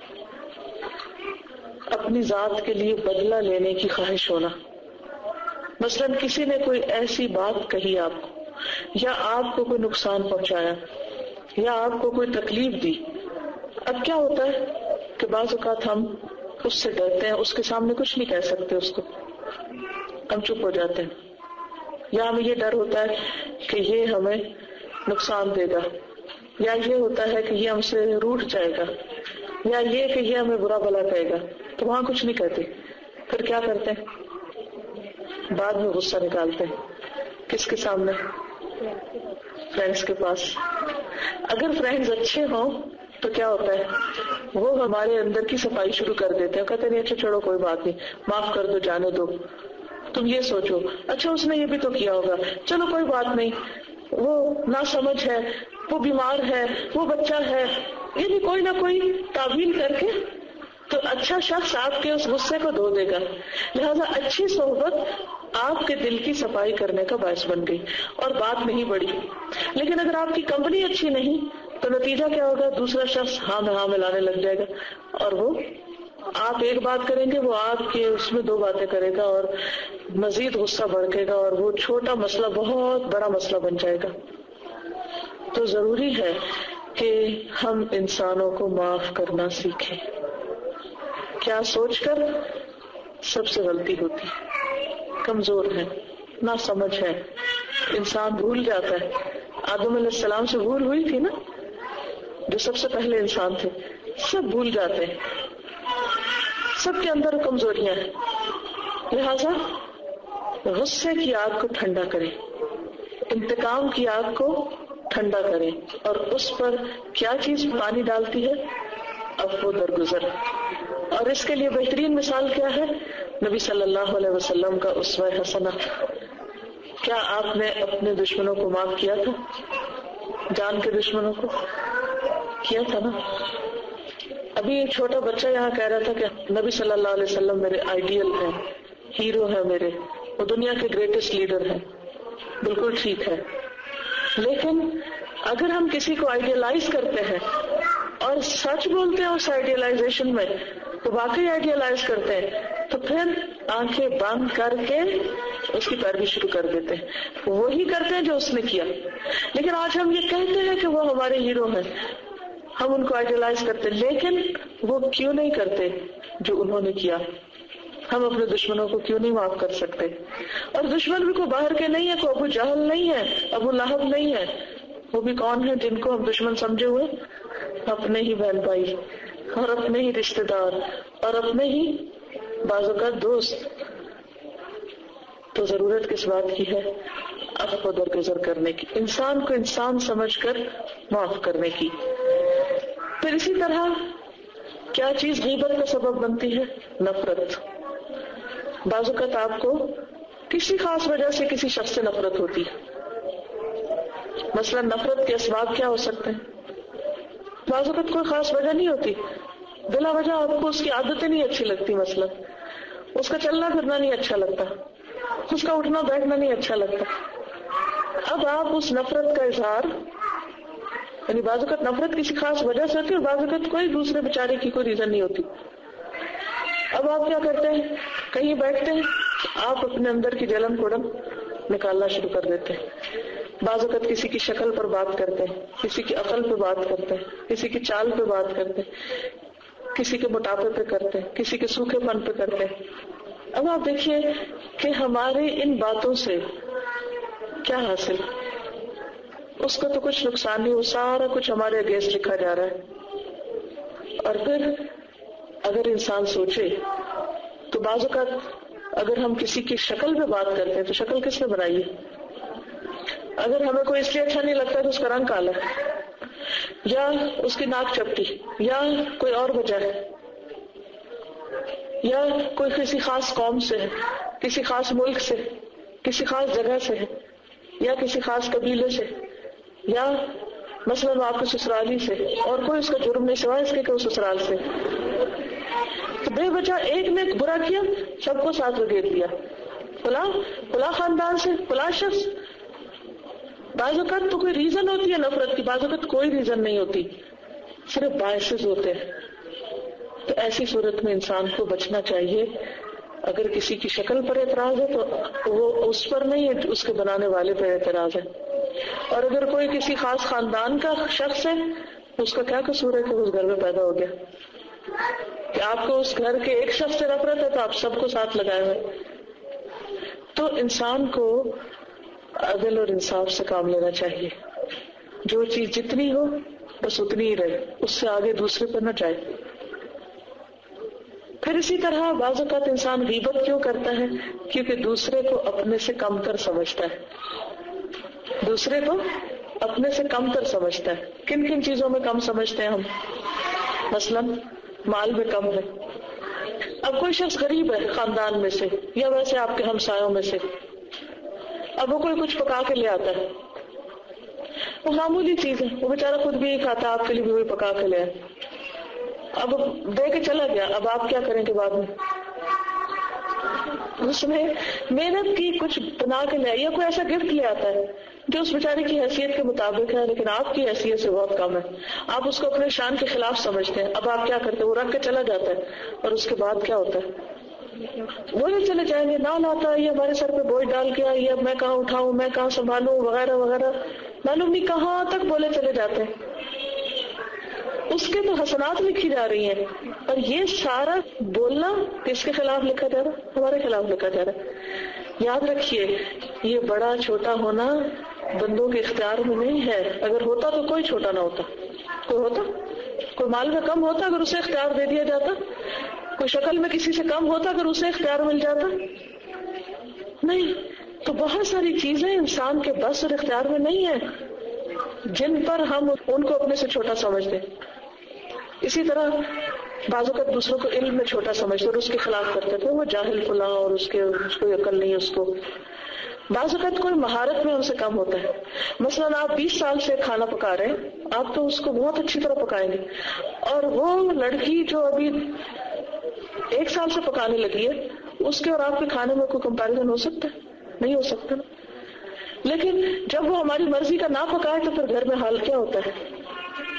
اپنی ذات کے لیے بدلہ لینے کی خواہش ہونا. مثلا کسی نے کوئی ایسی بات کہی آپ کو, یا آپ کو کوئی نقصان پہنچایا, یا آپ کو کوئی تکلیف دی. اب کیا ہوتا ہے کہ بعض اوقات ہم اس سے ڈرتے ہیں, اس کے سامنے کچھ نہیں کہہ سکتے, اس کو ہم چپ ہو جاتے ہیں, یا ہمیں یہ ڈر ہوتا ہے کہ یہ ہمیں نقصان دے گا, یا یہ ہوتا ہے کہ یہ ہم سے روٹھ جائے گا, یا یہ کہ یہ ہمیں برا بھلا کہے گا, تو وہاں کچھ نہیں کہتے. پھر کیا کرتے ہیں؟ بعد میں غصہ نکالتے ہیں. کس کے سامنے؟ فرینڈس کے پاس. اگر فرینڈز اچھے ہوں تو کیا ہوتا ہے, وہ ہمارے اندر کی صفائی شروع کر دیتے ہیں, کہتے ہیں اچھا چھوڑو کوئی بات نہیں, معاف کر دو, جانے دو. تم یہ سوچو اچھا اس نے یہ بھی تو کیا ہوگا, چلو کوئی بات نہیں, وہ ناسمجھ ہے, وہ بیمار ہے, وہ بچہ ہے, یعنی کوئی نہ کوئی تعویل کر کے تو اچھا شخص آپ کے اس غصے کو دھو دے گا. لہذا اچھی صحبت آپ کے دل کی صفائی کرنے کا باعث بن گئی اور بات نہیں بڑھی. لیکن اگر آپ کی کمپنی اچھی نہیں تو نتیجہ کیا ہوگا, دوسرا شخص ہاں میں ہاں ملانے لگ جائے گا, اور وہ آپ ایک بات کریں گے وہ آپ کے اس میں دو باتیں کرے گا اور مزید غصہ بڑھے گا, اور وہ چھوٹا مسئلہ بہت بڑا مسئلہ بن جائے گا. تو ضروری ہے کہ ہم انسانوں کو معاف کرنا سیکھیں. کیا سوچ کر سب سے غلطی ہوتی ہے, کمزور ہے, نہ سمجھ ہے, انسان بھول جاتا ہے. آدم علیہ السلام سے بھول ہوئی تھی نا, جو سب سے پہلے انسان تھے, سب بھول جاتے ہیں, سب کے اندر کمزوریاں ہیں. لہذا غصے کی آگ کو ٹھنڈا کریں, انتقام کی آگ کو ٹھنڈا کریں, اور اس پر کیا چیز پانی ڈالتی ہے؟ عفو درگزر. اور اس کے لیے بہترین مثال کیا ہے؟ نبی صلی اللہ علیہ وسلم کا اسوہ حسنہ. کیا آپ نے اپنے دشمنوں کو معاف کیا تھا؟ جان کے دشمنوں کو کیا تھا نا. ابھی ایک چھوٹا بچہ یہاں کہہ رہا تھا کہ نبی صلی اللہ علیہ وسلم میرے آئیڈیل ہیں, ہیرو ہیں میرے, وہ دنیا کے گریٹسٹ لیڈر ہیں. بالکل ٹھیک ہے, لیکن اگر ہم کسی کو آئیڈیلائز کرتے ہیں اور سچ بولتے ہیں اس آئیڈیلائزیشن میں, تو واقعی آئیڈیلائز کرتے ہیں, تو پھر آنکھیں بند کر کے اس کی پیروی شروع کر دیتے ہیں, وہی کرتے ہیں جو اس نے کیا. لیکن آج ہم یہ کہتے ہیں کہ وہ ہمارے ہیرو ہیں, ہم ان کو آئیڈیلائز کرتے, لیکن وہ کیوں نہیں کرتے جو انہوں نے کیا؟ ہم اپنے دشمنوں کو کیوں نہیں معاف کر سکتے؟ اور دشمن بھی کوئی باہر کے نہیں ہے, کوئی ابو جہل نہیں ہے, ابو لہب نہیں ہے. وہ بھی کون ہے جن کو ہم دشمن سمجھے ہوئے؟ اپنے ہی بہن بھائی اور اپنے ہی رشتے دار اور اپنے ہی بعض اوقات دوست. تو ضرورت کس بات کی ہے؟ عفو و درگزر کرنے کی, انسان کو انسان سمجھ کر معاف کرنے کی. پھر اسی طرح کیا چیز غیبت کا سبب بنتی ہے؟ نفرت. بعض اوقات آپ کو کسی خاص وجہ سے کسی شخص سے نفرت ہوتی ہے. مثلا نفرت کے اسباب کیا ہو سکتے ہیں؟ بعض اوقات کوئی خاص وجہ نہیں ہوتی, بلا وجہ آپ کو اس کی عادتیں نہیں اچھی لگتی, مثلا اس کا چلنا پھرنا نہیں اچھا لگتا, اس کا اٹھنا بیٹھنا نہیں اچھا لگتا. اب آپ اس نفرت کا اظہار, یعنی بعض اوقات نفرت کسی خاص وجہ سے ہوتی ہے اور بعض اوقات کوئی دوسرے بیچارے کی کوئی ریزن نہیں ہوتی. اب آپ کیا کرتے ہیں, کہیں بیٹھتے ہیں, آپ اپنے اندر کی جلن کوڑن نکالنا شروع کر دیتے ہیں. بعض اوقات کسی کی شکل پر بات کرتے ہیں, کسی کی عقل پہ بات کرتے ہیں, کسی کی چال پہ بات کرتے ہیں, کسی کے موٹاپے پہ کرتے ہیں, کسی کے سوکھے پن پہ کرتے ہیں. اب آپ دیکھیے کہ ہماری ان باتوں سے کیا حاصل؟ اس کا تو کچھ نقصان نہیں, وہ سارا کچھ ہمارے اگینسٹ لکھا جا رہا ہے. اور پھر اگر انسان سوچے تو بعض اوقات اگر ہم کسی کی شکل پہ بات کرتے ہیں تو شکل کس نے بنائی ہے؟ اگر ہمیں کوئی اس لیے اچھا نہیں لگتا تو اس کا رنگ کالا ہے, یا اس کی ناک چپٹی, یا کوئی اور وجہ ہے, یا کوئی کسی خاص قوم سے ہے, کسی خاص ملک سے, کسی خاص جگہ سے ہے, یا کسی خاص قبیلے سے, یا مثلاً آپ کے سسرالی سے, اور کوئی اس کا جرم نہیں سوائے اس کے کہ وہ سسرال سے. تو بے وجہ ایک نے ایک برا کیا, سب کو ساتھ لگے دیا, فلاں فلاں خاندان سے فلاں شخص. بعض اوقات تو کوئی ریزن ہوتی ہے نفرت کی, بعض اوقات کوئی ریزن نہیں ہوتی, صرف باعث ہوتے ہیں. تو ایسی صورت میں انسان کو بچنا چاہیے. اگر کسی کی شکل پر اعتراض ہے تو وہ اس پر نہیں ہے, اس کے بنانے والے پر اعتراض ہے. اور اگر کوئی کسی خاص خاندان کا شخص ہے, اس کا کیا قصور ہے کہ اس گھر میں پیدا ہو گیا؟ کہ آپ کو اس گھر کے ایک شخص سے نفرت ہے تو آپ سب کو ساتھ لگائے ہوئے. تو انسان کو عدل اور انصاف سے کام لینا چاہیے. جو چیز جتنی ہو بس اتنی ہی رہے, اس سے آگے دوسرے پر نہ جائے. پھر اسی طرح بعض اوقات انسان غیبت کیوں کرتا ہے؟ کیونکہ دوسرے کو اپنے سے کم تر سمجھتا ہے. دوسرے کو اپنے سے کم تر سمجھتا ہے. کن کن چیزوں میں کم سمجھتے ہیں ہم؟ مثلا مال میں کم ہے. اب کوئی شخص غریب ہے خاندان میں سے یا ویسے آپ کے ہمسایوں میں سے, اب وہ کوئی کچھ پکا کے لے آتا ہے, وہ معمولی چیز ہے, وہ بیچارہ خود بھی ہی کھاتا, آپ کے لیے بھی وہی پکا کے لے آئے, اب دے کے چلا گیا. اب آپ کیا کریں گے بعد میں؟ اس نے محنت کی, کچھ بنا کے لے آئی, یا کوئی ایسا گفٹ لے آتا ہے جو اس بیچارے کی حیثیت کے مطابق ہے لیکن آپ کی حیثیت سے بہت کم ہے, آپ اس کو اپنے شان کے خلاف سمجھتے ہیں. اب آپ کیا کرتے ہیں؟ وہ رکھ کے چلا جاتا ہے, اور اس کے بعد کیا ہوتا ہے؟ وہ نہیں چلے جائیں گے, نہ لاتا ہے, یہ ہمارے سر پہ بوجھ ڈال کے, یہ اب میں کہاں اٹھاؤں, میں کہاں سنبھالوں, وغیرہ وغیرہ, معلوم نہیں کہاں تک بولے چلے جاتے ہیں. اس کے تو حسنات لکھی جا رہی ہیں, اور یہ سارا بولنا کس کے خلاف لکھا جا رہا ہے؟ ہمارے خلاف لکھا جا رہا ہے. یاد رکھیے یہ بڑا چھوٹا ہونا بندوں کے اختیار میں نہیں ہے. اگر ہوتا تو کوئی چھوٹا نہ ہوتا, کوئی ہوتا, کوئی مال میں کم ہوتا اگر اسے اختیار دے دیا جاتا, کوئی شکل میں کسی سے کم ہوتا اگر اسے اختیار مل جاتا, نہیں. تو بہت ساری چیزیں انسان کے بس اور اختیار میں نہیں ہیں جن پر ہم ان کو اپنے سے چھوٹا سمجھتے. اسی طرح بعض اوقات دوسروں کو علم میں چھوٹا سمجھتے اور اس کے خلاف کرتے تھے, وہ جاہل فلاں اور اس کے اس کو عقل نہیں اس کو. بعض اوقات کوئی مہارت میں ان سے کم ہوتا ہے. مثلا آپ بیس سال سے کھانا پکا رہے ہیں, آپ تو اس کو بہت اچھی طرح پکائیں گے, اور وہ لڑکی جو ابھی ایک سال سے پکانے لگی ہے, اس کے اور آپ کے کھانے میں کوئی کمپیریزن ہو سکتا ہے؟ نہیں ہو سکتا نا. لیکن جب وہ ہماری مرضی کا نہ پکائے تو پھر گھر میں حال کیا ہوتا ہے؟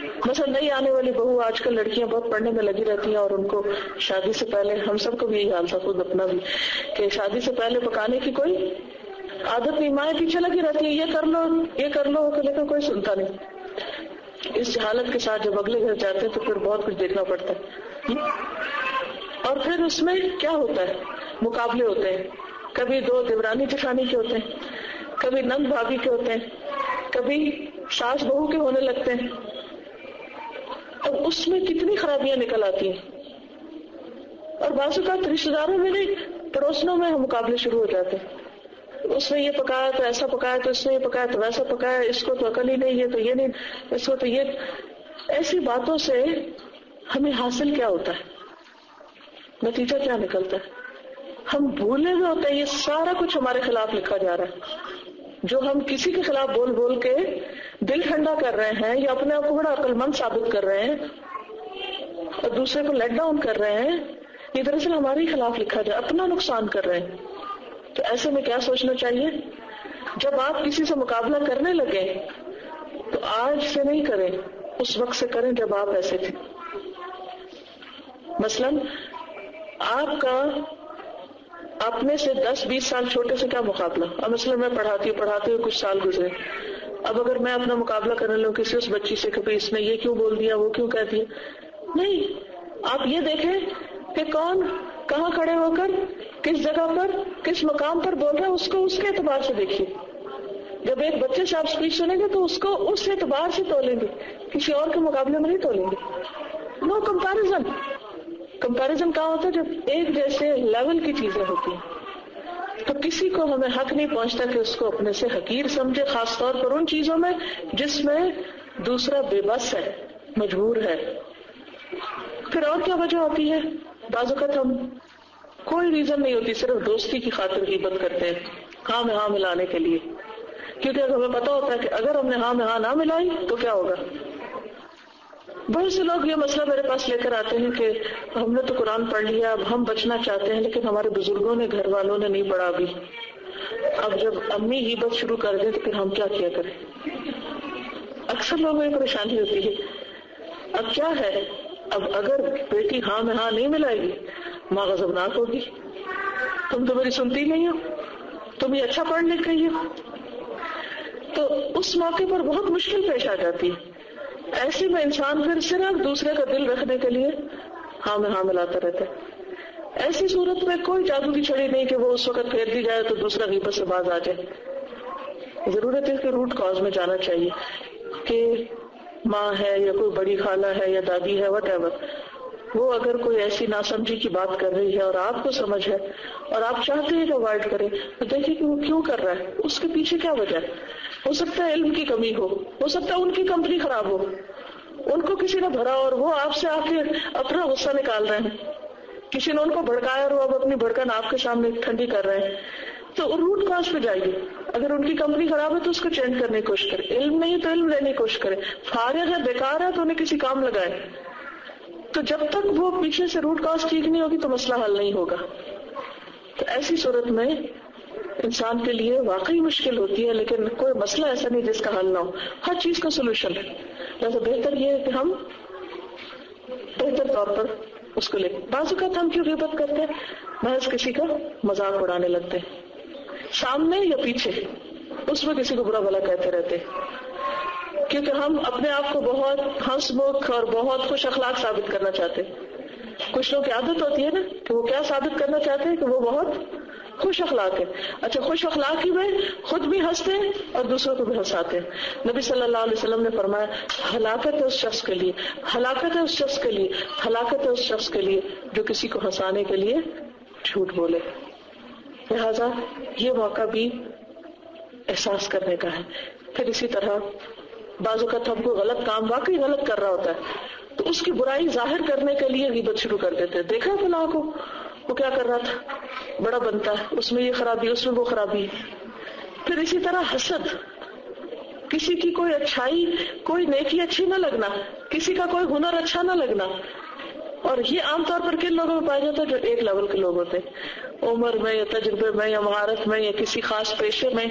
مثلا نئی آنے والی بہو، آج کل لڑکیاں بہت پڑھنے میں لگی رہتی ہیں اور ان کو شادی سے پہلے، ہم سب کو بھی یہی حال تھا خود اپنا بھی، کہ شادی سے پہلے پکانے کی کوئی عادت نہیں، مائیں پیچھے لگی رہتی ہے، یہ کر لو یہ کر لو، لیکن کوئی سنتا نہیں۔ اس حالت کے ساتھ جب اگلے گھر جاتے ہیں تو پھر بہت کچھ دیکھنا پڑتا ہے، اور پھر اس میں کیا ہوتا ہے، مقابلے ہوتے ہیں، کبھی دو دیورانی جٹھانی کے ہوتے ہیں، کبھی نند بھابھی کے ہوتے ہیں، کبھی ساس بہو کے ہونے لگتے ہیں، اب اس میں کتنی خرابیاں نکل آتی ہیں، اور بعض اوقات رشتے داروں میں نہیں، پڑوسنوں میں مقابلے شروع ہو جاتے ہیں، اس نے یہ پکایا تو ایسا پکایا، تو اس نے یہ پکایا تو ویسا پکایا، اس کو تو عقل ہی نہیں، یہ تو یہ نہیں، اس کو تو یہ۔ ایسی باتوں سے ہمیں حاصل کیا ہوتا ہے، نتیجہ کیا نکلتا ہے؟ ہم بھولے ہوئے ہوتے ہیں یہ سارا کچھ ہمارے خلاف لکھا جا رہا ہے، جو ہم کسی کے خلاف بول بول کے دل ٹھنڈا کر رہے ہیں یا اپنے آپ کو بڑا عقل مند ثابت کر رہے ہیں اور دوسرے کو لیٹ ڈاؤن کر رہے ہیں، یہ دراصل ہمارے ہی خلاف لکھا جائے، اپنا نقصان کر رہے ہیں۔ تو ایسے میں کیا سوچنا چاہیے، جب آپ کسی سے مقابلہ کرنے لگے تو آج سے نہیں کریں، اس وقت سے کریں جب آپ ایسے تھے۔ مثلا آپ کا اپنے سے دس بیس سال چھوٹے سے کیا مقابلہ، اب مثلا میں پڑھاتی ہوں، پڑھاتے ہوئے کچھ سال گزرے، اب اگر میں اپنا مقابلہ کرنے لگوں کسی اس بچی سے کہ اس نے یہ کیوں بول دیا، وہ کیوں کہہ دیا، نہیں، آپ یہ دیکھیں کہ کون کہاں کھڑے ہو کر کس جگہ پر کس مقام پر بول رہا ہے، اس کو اس کے اعتبار سے دیکھیے۔ جب ایک بچے سے آپ اسپیچ سنیں گے تو اس کو اس اعتبار سے تولیں گے، کسی اور کے مقابلے میں نہیں تولیں گے۔ نو کمپیریزن۔ کمپیریزن کہاں ہوتا ہے؟ جب ایک جیسے لیول کی چیزیں ہوتی ہیں، تو کسی کو ہمیں حق نہیں پہنچتا کہ اس کو اپنے سے حقیر سمجھے، خاص طور پر ان چیزوں میں جس میں دوسرا بے بس ہے، مجبور ہے۔ پھر اور کیا وجہ ہوتی ہے؟ بعض اوقات ہم کوئی ریزن نہیں ہوتی، صرف دوستی کی خاطر غیبت کرتے ہیں، ہاں میں ہاں ملانے کے لیے، کیونکہ ہمیں پتا ہوتا ہے کہ اگر ہم نے ہاں میں ہاں نہ ملائی تو کیا ہوگا۔ بہت سے لوگ یہ مسئلہ میرے پاس لے کر آتے ہیں کہ ہم نے تو قرآن پڑھ لیا، اب ہم بچنا چاہتے ہیں، لیکن ہمارے بزرگوں نے، گھر والوں نے نہیں پڑھا ابھی، اب جب امی غیبت شروع کر دیں تو پھر ہم کیا کیا کریں۔ اکثر لوگوں کو یہ پریشانی ہوتی ہے۔ اب کیا ہے، اب اگر بیٹی ہاں میں ہاں نہیں ملائے گی، ماں غضبناک ہوگی، تم تو میری سنتی نہیں ہو، تم یہ اچھا پڑھ لکھ گئی ہو، تو اس موقع پر بہت مشکل پیش آ جاتی ہے۔ ایسے میں انسان پھر صرف دوسرے کا دل رکھنے کے لیے ہاں میں ہاں ملاتا رہتا ہے۔ ایسی صورت میں کوئی جادو کی چھڑی نہیں کہ وہ اس وقت پھیر دی جائے تو دوسرا غیبت سے باز آ جائے۔ ضرورت ہے کہ روٹ کاز میں جانا چاہیے کہ ماں ہے یا کوئی بڑی خالہ ہے یا دادی ہے، وٹ ایور، وہ اگر کوئی ایسی ناسمجھی کی بات کر رہی ہے اور آپ کو سمجھ ہے اور آپ چاہتے ہیں کہ اوائڈ کریں، تو دیکھیں کہ وہ کیوں کر رہا ہے، اس کے پیچھے کیا وجہ ہے۔ ہو سکتا ہے علم کی کمی ہو، ہو سکتا ہے ان کی کمپنی خراب ہو، ان کو کسی نے بھرا اور وہ آپ سے آ کے اپنا غصہ نکال رہے ہیں، کسی نے ان کو بھڑکایا اور وہ اب اپنی بھڑکن آپ کے سامنے ٹھنڈی کر رہے ہیں، تو روٹ کاز پہ جائیے۔ اگر ان کی کمپنی خراب ہے تو اس کو چینج کرنے کی کوشش کرے، علم نہیں تو علم لینے کی کوشش کرے، فارغ ہے بیکار ہے تو انہیں کسی کام لگائے۔ تو جب تک وہ پیچھے سے روٹ کاز ٹھیک نہیں ہوگی تو مسئلہ حل نہیں ہوگا۔ تو ایسی صورت میں انسان کے لیے واقعی مشکل ہوتی ہے، لیکن کوئی مسئلہ ایسا نہیں جس کا حل نہ ہو، ہر چیز کا سولوشن ہے۔ لہٰذا بہتر یہ ہے کہ ہم بہتر طور پر اس کو لیں۔ بعض اوقات ہم کیوں غیبت کرتے ہیں؟ محض کسی کا مذاق اڑانے لگتے ہیں، سامنے یا پیچھے، اس میں کسی کو برا بھلا کہتے رہتے ہیں، کیونکہ ہم اپنے آپ کو بہت ہنس مکھ اور بہت خوش اخلاق ثابت کرنا چاہتے ہیں۔ کچھ لوگوں کی عادت ہوتی ہے نا کہ وہ کیا ثابت کرنا چاہتے ہیں کہ وہ بہت خوش اخلاق ہے۔ اچھا، خوش اخلاقی میں خود بھی ہنستے ہیں اور دوسروں کو بھی ہنساتے ہیں۔ نبی صلی اللہ علیہ وسلم نے فرمایا، ہلاکت ہے اس شخص کے لیے، ہلاکت ہے اس شخص کے لیے، ہلاکت ہے اس شخص کے لیے جو کسی کو ہنسانے کے لیے جھوٹ بولے۔ لہذا یہ موقع بھی احساس کرنے کا ہے۔ پھر اسی طرح بعض اوقات ہم کو غلط کام واقعی غلط کر رہا ہوتا ہے تو اس کی برائی ظاہر کرنے کے لیے غیبت شروع کر دیتے ہیں۔ دیکھا فلاں کو، وہ کیا کر رہا تھا، بڑا بنتا ہے، اس میں یہ خرابی، اس میں وہ خرابی۔ پھر اسی طرح حسد، کسی کی کوئی اچھائی، کوئی نیکی اچھی نہ لگنا، کسی کا کوئی ہنر اچھا نہ لگنا، اور یہ عام طور پر کن لوگوں میں پایا جاتا ہے؟ جو ایک لیول کے لوگ ہوتے ہیں، عمر میں یا تجربے میں یا مہارت میں یا کسی خاص پیشے میں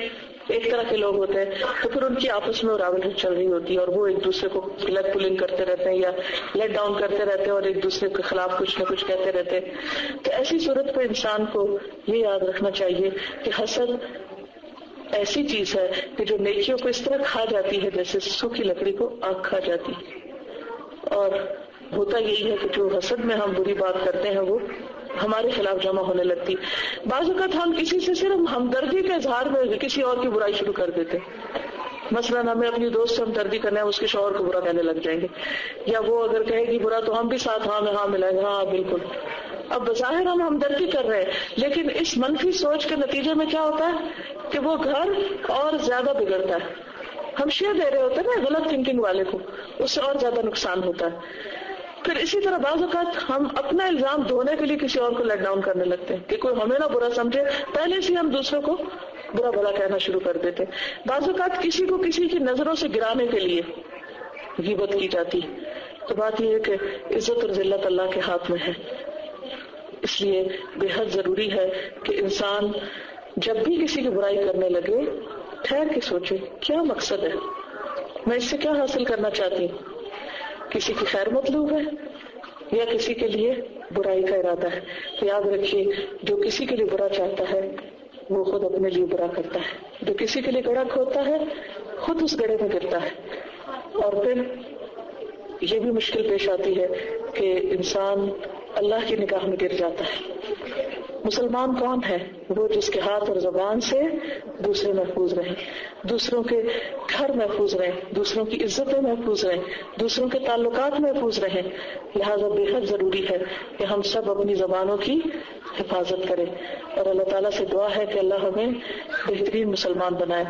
ایک طرح کے لوگ ہوتے ہیں تو پھر ان کی آپس میں راولری چل رہی ہوتی ہے اور وہ ایک دوسرے کو لیگ پولنگ کرتے رہتے ہیں یا لیٹ ڈاؤن کرتے رہتے ہیں اور ایک دوسرے کے خلاف کچھ نہ کچھ کہتے رہتے ہیں. تو ایسی صورت پہ انسان کو یہ یاد رکھنا چاہیے کہ حسد ایسی چیز ہے کہ جو نیکیوں کو اس طرح کھا جاتی ہے جیسے سوکھی لکڑی کو آگ کھا جاتی ہے. اور ہوتا یہی ہے کہ جو حسد میں ہم بری بات کرتے ہیں وہ ہمارے خلاف جمع ہونے لگتی. بعض اوقات ہم کسی سے صرف ہمدردی کے اظہار میں کسی اور کی برائی شروع کر دیتے. مثلاً ہمیں اپنی دوست سے ہمدردی کرنا ہے, اس کے شوہر کو برا کہنے لگ جائیں گے, یا وہ اگر کہے گی برا تو ہم بھی ساتھ ہاں میں ہاں ملائیں گے, ہاں بالکل. اب بظاہر ہم ہمدردی کر رہے ہیں, لیکن اس منفی سوچ کے نتیجے میں کیا ہوتا ہے کہ وہ گھر اور زیادہ بگڑتا ہے. ہم شیئر دے رہے ہوتے ہیں نا غلط تھنکنگ والے کو, اس سے اور زیادہ نقصان ہوتا ہے. پھر اسی طرح بعض اوقات ہم اپنا الزام دھونے کے لیے کسی اور کو لیٹ ڈاؤن کرنے لگتے ہیں کہ کوئی ہمیں نہ برا سمجھے, پہلے سے ہم دوسروں کو برا بھلا کہنا شروع کر دیتے. بعض اوقات کسی کو کسی کی نظروں سے گرانے کے لیے غیبت کی جاتی. تو بات یہ ہے کہ عزت اور ذلت اللہ کے ہاتھ میں ہے, اس لیے بے حد ضروری ہے کہ انسان جب بھی کسی کی برائی کرنے لگے ٹھہر کے سوچے کیا مقصد ہے, میں اس سے کیا حاصل کرنا چاہتی ہوں. کسی کی خیر مطلوب ہے یا کسی کے لیے برائی کا ارادہ ہے. یاد رکھیے جو کسی کے لیے برا چاہتا ہے وہ خود اپنے لیے برا کرتا ہے, جو کسی کے لیے گڑھا کھودتا ہے خود اس گڑھے میں گرتا ہے. اور پھر یہ بھی مشکل پیش آتی ہے کہ انسان اللہ کی نگاہ میں گر جاتا ہے. مسلمان کون ہے؟ وہ جس کے ہاتھ اور زبان سے دوسرے محفوظ رہیں, دوسروں کے گھر محفوظ رہیں, دوسروں کی عزتیں محفوظ رہیں, دوسروں کے تعلقات محفوظ رہیں. لہذا بے حد ضروری ہے کہ ہم سب اپنی زبانوں کی حفاظت کریں, اور اللہ تعالیٰ سے دعا ہے کہ اللہ ہمیں بہترین مسلمان بنائے.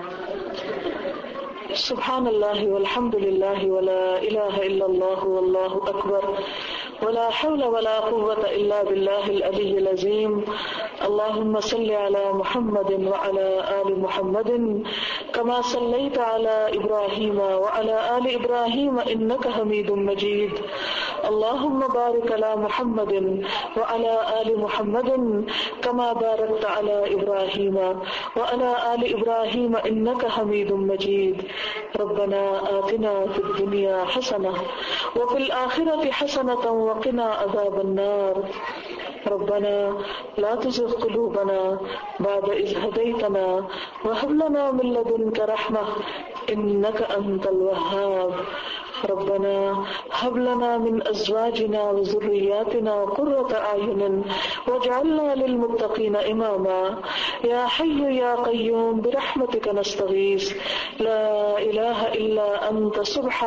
سبحان اللہ والحمد للہ ولا الہ الا اللہ واللہ اکبر ولا حول ولا قوة الا باللہ العلی العظیم. اللهم صل على محمد وعلى آل محمد كما صليت على إبراهيم وعلى آل إبراهيم إنك حميد مجيد. اللهم بارك على محمد وعلى آل محمد كما باركت على إبراهيم وعلى آل إبراهيم إنك حميد مجيد. ربنا آتنا في الدنيا حسنة وفي الآخرة حسنة وقنا عذاب النار. ربنا لا تزغ قلوبنا بعد إذ هديتنا وهب لنا من لدنك رحمة إنك أنت الوهاب. ربنا هب لنا من أزواجنا وذرياتنا قرة أعين واجعلنا للمتقين إماما. يا حي يا قيوم برحمتك نستغيث لا إله إلا أنت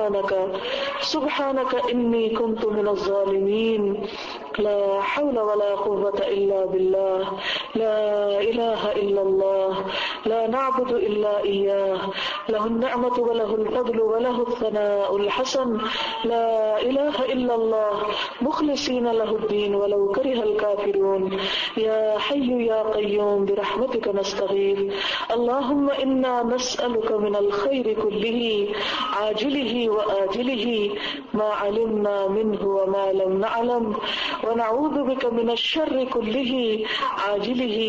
سبحانك سبحانك إني كنت من الظالمين. لا حول ولا قوة إلا بالله. لا إله إلا الله. لا نعبد إلا إياه. له النعمة وله الفضل وله الثناء الحسن. لا إله إلا الله مخلصين له الدين ولو كره الكافرون. يا حي يا قيوم برحمتك نستغيث. اللهم إنا نسألك من الخير كله عاجله وآجله ما علمنا منه وما لم نعلم ونعوذ بك من الشر كله عاجله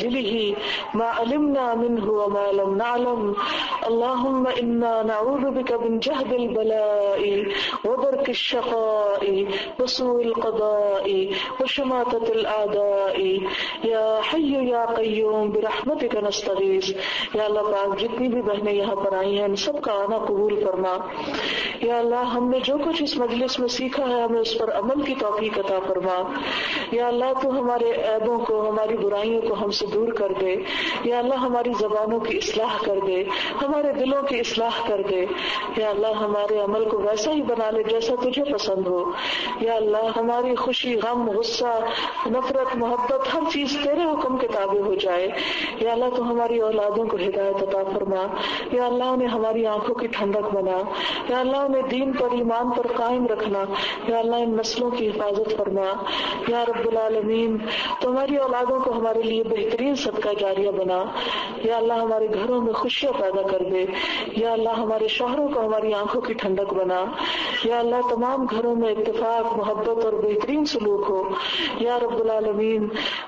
وآجله ما علمنا منه وما لم نعلم. اللهم إنا نعوذ بك من جهد البلاء ودرك الشقاء وسوء القضاء وشماتة الأعداء. يا حي يا قيوم برحمتك نستغيث. یا اللہ پاک جتنی بھی بہنیں یہاں پر آئی ہیں سب کا آنا قبول فرما. یا اللہ ہم نے جو کچھ اس مجلس میں سیکھا ہے ہمیں اس پر عمل کی توفیق عطا فرما. یا اللہ تو ہمارے عیبوں کو ہماری برائیوں کو ہم سے دور کر دے. یا اللہ ہماری زبانوں کی اصلاح کر دے, ہمارے دلوں کی اصلاح کر دے. یا اللہ ہمارے عمل کو ویسا ہی بنا لے جیسا تجھے پسند ہو. یا اللہ ہماری خوشی غم غصہ نفرت محبت ہر چیز تیرے حکم کے تابع ہو جائے. یا اللہ تو ہماری اولادوں کو ہدایت عطا فرما. یا اللہ انہیں ہماری آنکھوں کی ٹھنڈک بنا. یا اللہ انہیں دین پر ایمان پر قائم رکھنا. یا اللہ ان نسلوں کی حفاظت فرما. یا رب العالمین تو ہماری اولادوں کو ہمارے لیے بہترین صدقہ جاریہ بنا. یا اللہ ہمارے گھروں میں خوشیاں پیدا کر دے. یا اللہ ہمارے شوہروں کو ہماری آنکھوں کی ٹھنڈک بنا. یا اللہ تمام گھروں میں اتفاق محبت اور بہترین سلوک ہو. یا رب العالمین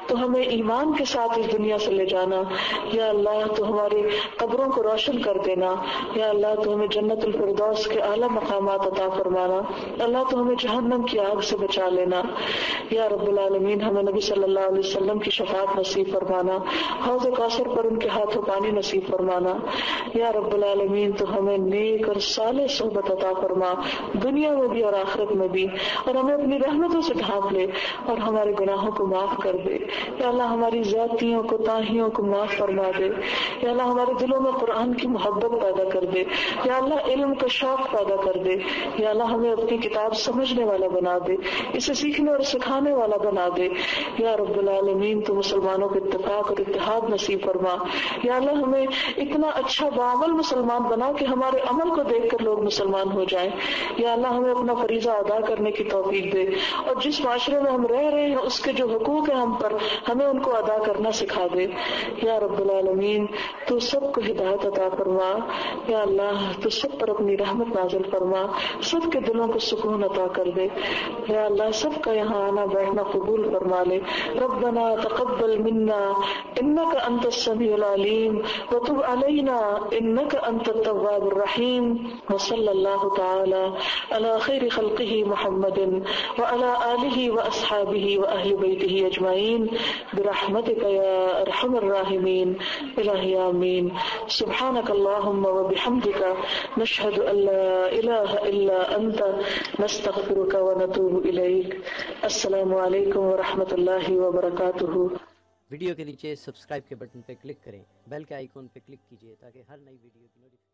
تو ہمیں ایمان کے ساتھ اس دنیا سے لے جانا. یا اللہ تو ہماری قبروں کو روشن کر دینا. یا اللہ تو ہمیں جنت الفردوس کے اعلیٰ مقامات عطا فرمانا. اللہ تو ہمیں جہنم کی آگ سے بچا لینا. یا رب العالمین ہمیں نبی صلی اللہ علیہ وسلم کی شفاعت نصیب فرمانا. حوض کوثر پر ان کے ہاتھوں پانی نصیب فرمانا. یا رب العالمین تو ہمیں نیک اور صالح صحبت عطا فرما دنیا میں بھی اور آخرت میں بھی, اور ہمیں اپنی رحمتوں سے ڈھانپ لے اور ہمارے گناہوں کو معاف کر دے. یا اللہ ہماری ذاتیوں کو تاہیوں کو معاف فرما دے. یا اللہ ہمارے دلوں میں قرآن کی محبت پیدا کر دے. یا اللہ علم کا شوق پیدا کر دے. یا اللہ ہمیں اپنی کتاب سمجھنے والا بنا دے, اسے سیکھنے اور سکھانے والا بنا دے. یا رب العالمین تو مسلمانوں کو اتفاق اور اتحاد نصیب فرما. یا اللہ ہمیں اتنا اچھا باعمل مسلمان بنا کہ ہمارے عمل کو دیکھ کر لوگ مسلمان ہو جائیں. یا اللہ ہمیں اپنا فریضہ ادا کرنے کی توفیق دے, اور جس معاشرے میں ہم رہ رہے ہیں اس کے جو حقوق ہیں ہم پر, ہمیں ان کو ادا کرنا سکھا دے. یا رب العالمین تو سب کو ہدایت عطا فرما. یا اللہ تو سب پر اپنی رحمت نازل فرما, سب کے دلوں کو سکون عطا کر دے. یا اللہ سب کا یہاں آنا بیٹھنا قبول فرما لے. ربنا تقبل منا انك انت السميع العليم وتب علينا انك انت التواب الرحيم. وصلى الله تعالى على خير خلقه محمد وعلى آله وأصحابه وأهل بيته أجمعين برحمتك يا أرحم الراحمين. إلهي آمين. سبحانك اللهم وبحمدك نشهد أن لا إله إلا أنت نستغفرك ونتوب إليك. السلام عليكم ورحمة الله وبركاته. ویڈیو کے نیچے سبسکرائب کے بٹن پہ کلک کریں, بیل کے آئیکن پہ کلک کیجیے تاکہ ہر نئی ویڈیو کی نوٹیفیکیشن